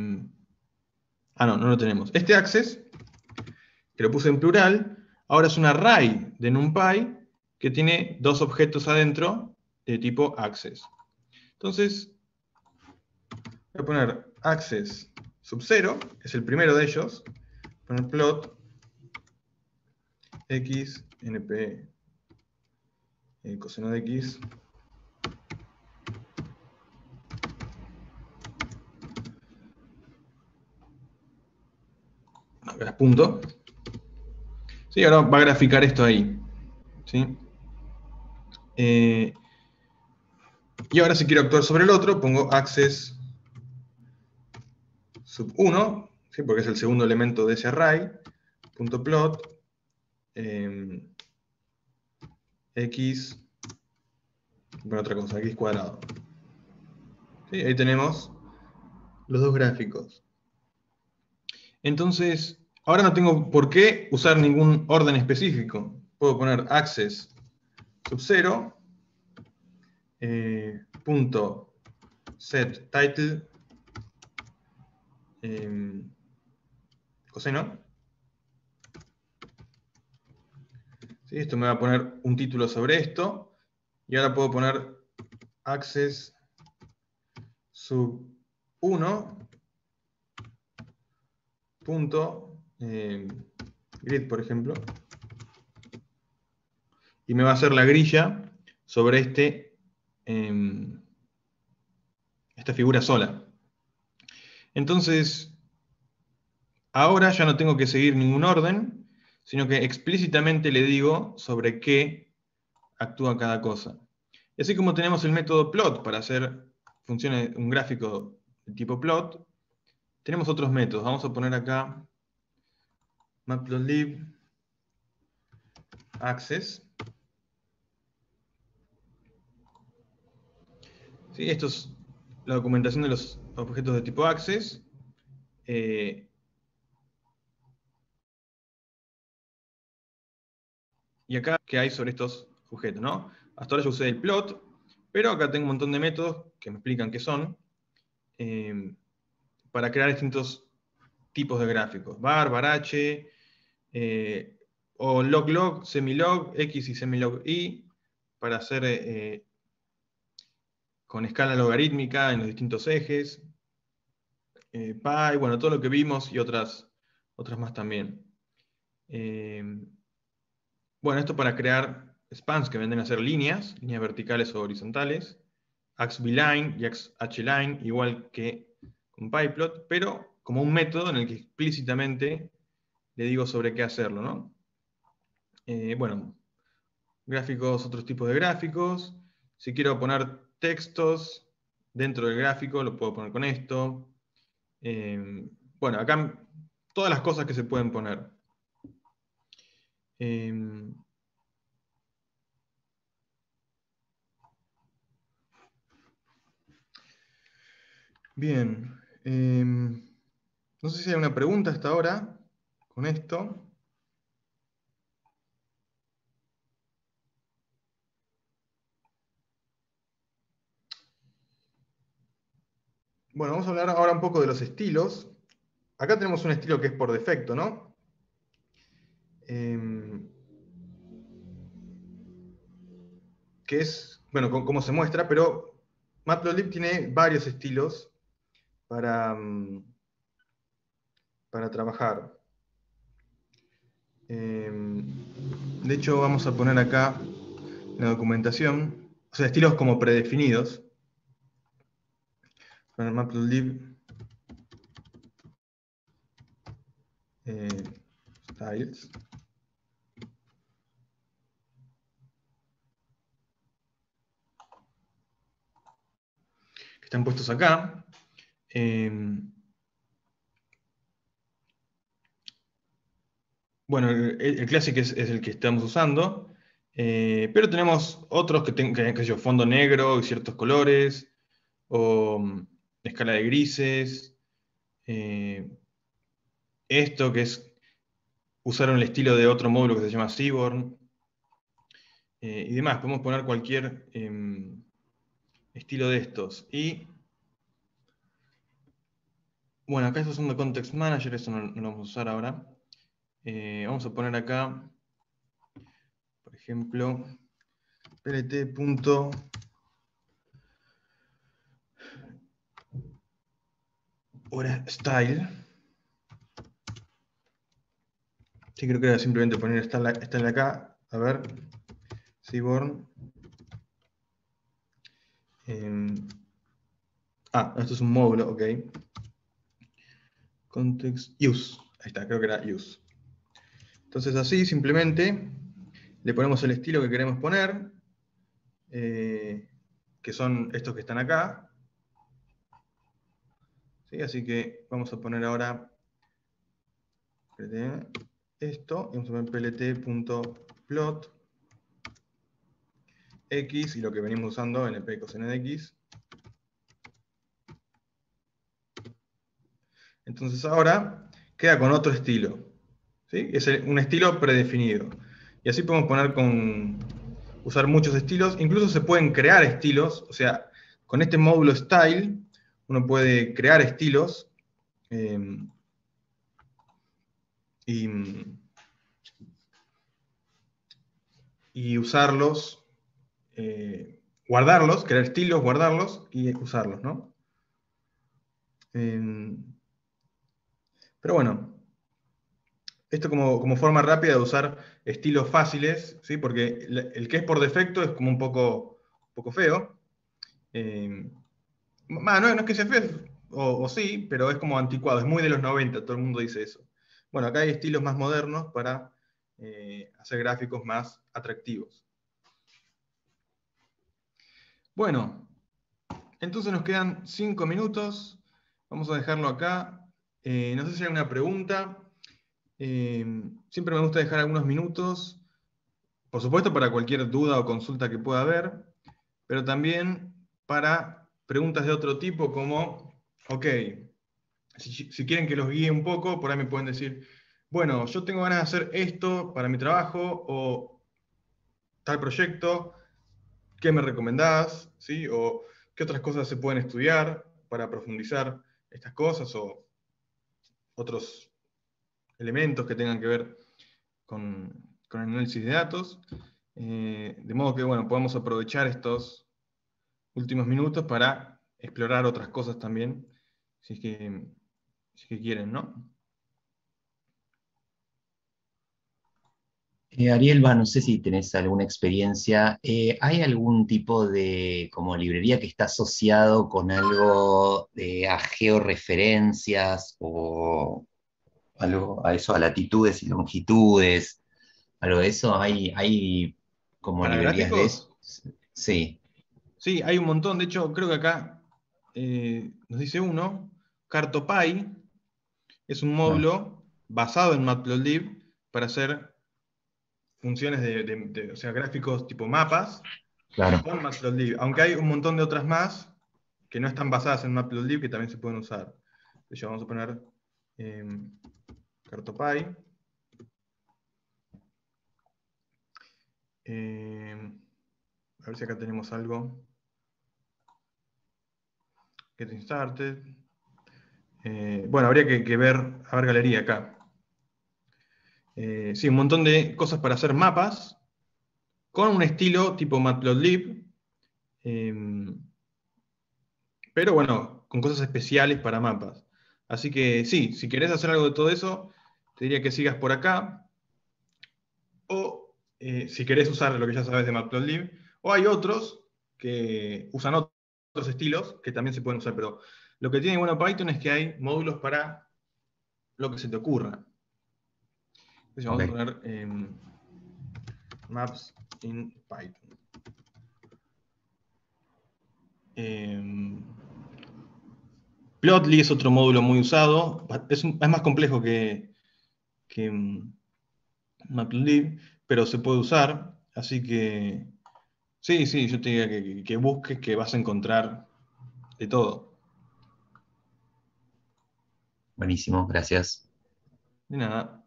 No lo tenemos. Este access, que lo puse en plural, ahora es un array de NumPy que tiene 2 objetos adentro de tipo access. Entonces, voy a poner access sub 0, es el primero de ellos. Voy a poner plot x np coseno de x punto. Sí, ahora va a graficar esto ahí. ¿Sí? Y ahora si quiero actuar sobre el otro, pongo access sub 1, ¿sí? Porque es el segundo elemento de ese array, punto plot, x, bueno, otra cosa, x cuadrado. ¿Sí? Ahí tenemos los dos gráficos. Entonces, ahora no tengo por qué usar ningún orden específico. Puedo poner access sub 0, punto set title, coseno. ¿Sí? Esto me va a poner un título sobre esto. Y ahora puedo poner access sub 1 punto grid, por ejemplo. Y me va a hacer la grilla sobre esta figura sola. Entonces, ahora ya no tengo que seguir ningún orden, sino que explícitamente le digo sobre qué actúa cada cosa. Y así como tenemos el método plot para hacer funciones, un gráfico de tipo plot, tenemos otros métodos. Vamos a poner acá matplotlib access. ¿Sí? Esto es la documentación de los objetos de tipo access. Y acá, ¿qué hay sobre estos objetos, ¿no? Hasta ahora yo usé el plot, pero acá tengo un montón de métodos que me explican qué son, para crear distintos tipos de gráficos. Var, varh, o log-log, semilog, x y semilog y, para hacer con escala logarítmica en los distintos ejes, pi, bueno, todo lo que vimos y otras más también. Bueno, esto para crear spans que venden a ser líneas verticales o horizontales, ax-b-line y ax-h-line, igual que con pyplot, pero como un método en el que explícitamente le digo sobre qué hacerlo, ¿no? Bueno, gráficos, otros tipos de gráficos. Si quiero poner textos dentro del gráfico, lo puedo poner con esto. Bueno, acá todas las cosas que se pueden poner. Bien. No sé si hay una pregunta hasta ahora con esto. Bueno, vamos a hablar ahora un poco de los estilos. Acá tenemos un estilo que es por defecto, ¿no? Que es, bueno, como se muestra, pero Matplotlib tiene varios estilos para trabajar. De hecho, vamos a poner acá en la documentación, o sea, estilos como predefinidos. Para Matplotlib styles. Que están puestos acá. Bueno, el Classic es el que estamos usando, pero tenemos otros que tengan, qué sé yo, fondo negro y ciertos colores, o escala de grises. Esto que es usar el estilo de otro módulo que se llama Seaborn, y demás. Podemos poner cualquier estilo de estos. Y bueno, acá estos son de Context Manager, eso no lo vamos a usar ahora. Vamos a poner acá, por ejemplo, plt.style. Sí, creo que era simplemente poner style acá. A ver, Seaborn. Esto es un módulo, ok. Context use. Ahí está, creo que era use. Entonces así, simplemente, le ponemos el estilo que queremos poner, que son estos que están acá. ¿Sí? Así que vamos a poner ahora esto, y vamos a poner plt.plot x y lo que venimos usando np cos n de x. Entonces ahora queda con otro estilo. ¿Sí? Es un estilo predefinido. Y así podemos poner usar muchos estilos. Incluso se pueden crear estilos. O sea, con este módulo style uno puede crear estilos y usarlos, guardarlos, crear estilos, guardarlos y usarlos, ¿no? Pero bueno, esto como forma rápida de usar estilos fáciles, ¿sí? Porque el que es por defecto es como un poco feo. No es que sea feo, o sí, pero es como anticuado, es muy de los 90, todo el mundo dice eso. Bueno, acá hay estilos más modernos para hacer gráficos más atractivos. Bueno, entonces nos quedan 5 minutos. Vamos a dejarlo acá. No sé si hay una pregunta. Siempre me gusta dejar algunos minutos por supuesto para cualquier duda o consulta que pueda haber, pero también para preguntas de otro tipo como, ok, si quieren que los guíe un poco, por ahí me pueden decir, bueno, yo tengo ganas de hacer esto para mi trabajo o tal proyecto, ¿qué me recomendás? ¿Sí? O qué otras cosas se pueden estudiar para profundizar estas cosas o otros elementos que tengan que ver con el análisis de datos. De modo que, bueno, podamos aprovechar estos últimos minutos para explorar otras cosas también, si es que quieren, ¿no? Ariel, no sé si tenés alguna experiencia. ¿Hay algún tipo de como librería que está asociado con algo a georreferencias o algo a eso, a latitudes y longitudes? ¿Algo de eso? ¿Hay como Para librerías de eso? gráficos, Sí, sí, hay un montón. De hecho, creo que acá nos dice uno, CartoPy es un no, módulo basado en Matplotlib para hacer funciones o sea, gráficos tipo mapas claro. con Matplotlib. Aunque hay un montón de otras más que no están basadas en Matplotlib que también se pueden usar. Entonces, vamos a poner eh, CartoPy. A ver si acá tenemos algo. Getting started. Bueno, habría que ver, a ver galería acá. Sí, un montón de cosas para hacer mapas con un estilo tipo Matplotlib, eh, pero bueno, con cosas especiales para mapas. Así que sí, si querés hacer algo de todo eso, te diría que sigas por acá. O si querés usar lo que ya sabes de Matplotlib, o hay otros que usan otros estilos que también se pueden usar, pero lo que tiene bueno Python es que hay módulos para lo que se te ocurra. Entonces vamos a Ok. poner maps in Python. Eh, Plotly es otro módulo muy usado, es más complejo que Matplotlib, pero se puede usar, así que sí, sí, yo te diría que busques, que vas a encontrar de todo. Buenísimo, gracias. De nada.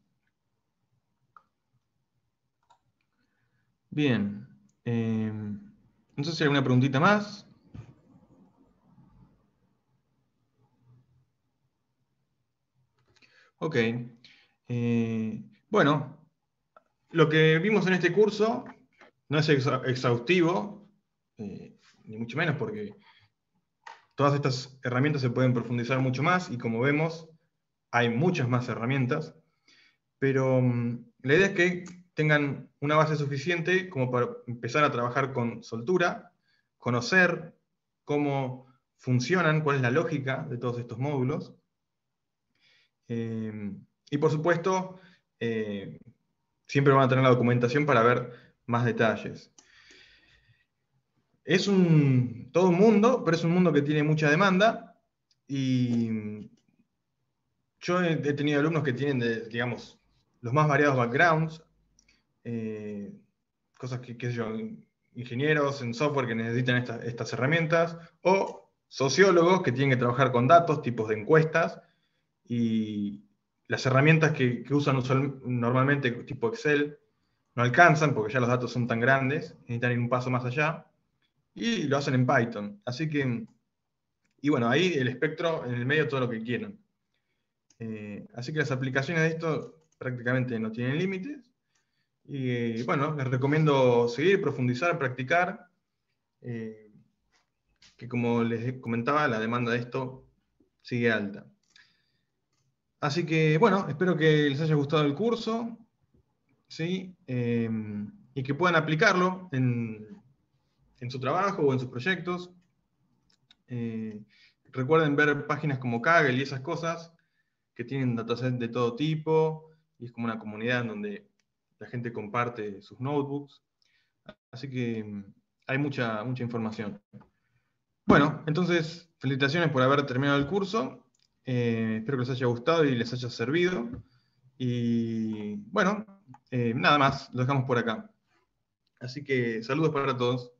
Bien. No sé si hay alguna preguntita más. Ok. Bueno, lo que vimos en este curso no es exhaustivo, ni mucho menos porque todas estas herramientas se pueden profundizar mucho más y como vemos, hay muchas más herramientas, pero la idea es que tengan una base suficiente como para empezar a trabajar con soltura, conocer cómo funcionan, cuál es la lógica de todos estos módulos, y por supuesto, eh, siempre van a tener la documentación para ver más detalles. Es todo un mundo, pero es un mundo que tiene mucha demanda y yo he tenido alumnos que tienen, digamos, los más variados backgrounds, eh, cosas que, qué sé yo, ingenieros en software que necesitan estas herramientas, o sociólogos que tienen que trabajar con datos, tipos de encuestas, y las herramientas que usan normalmente, tipo Excel, no alcanzan porque ya los datos son tan grandes, necesitan ir un paso más allá, y lo hacen en Python. Así que, y bueno, ahí el espectro, en el medio todo lo que quieran. Así que las aplicaciones de esto prácticamente no tienen límites. Y bueno, les recomiendo seguir, profundizar, practicar, eh, que como les comentaba, la demanda de esto sigue alta. Así que bueno, espero que les haya gustado el curso, ¿sí? Y que puedan aplicarlo en su trabajo o en sus proyectos. Eh, Recuerden ver páginas como Kaggle y esas cosas, que tienen datasets de todo tipo, y es como una comunidad en donde la gente comparte sus notebooks. Así que hay mucha información. Bueno, entonces, felicitaciones por haber terminado el curso. Espero que les haya gustado y les haya servido. Y bueno, nada más, lo dejamos por acá. Así que saludos para todos.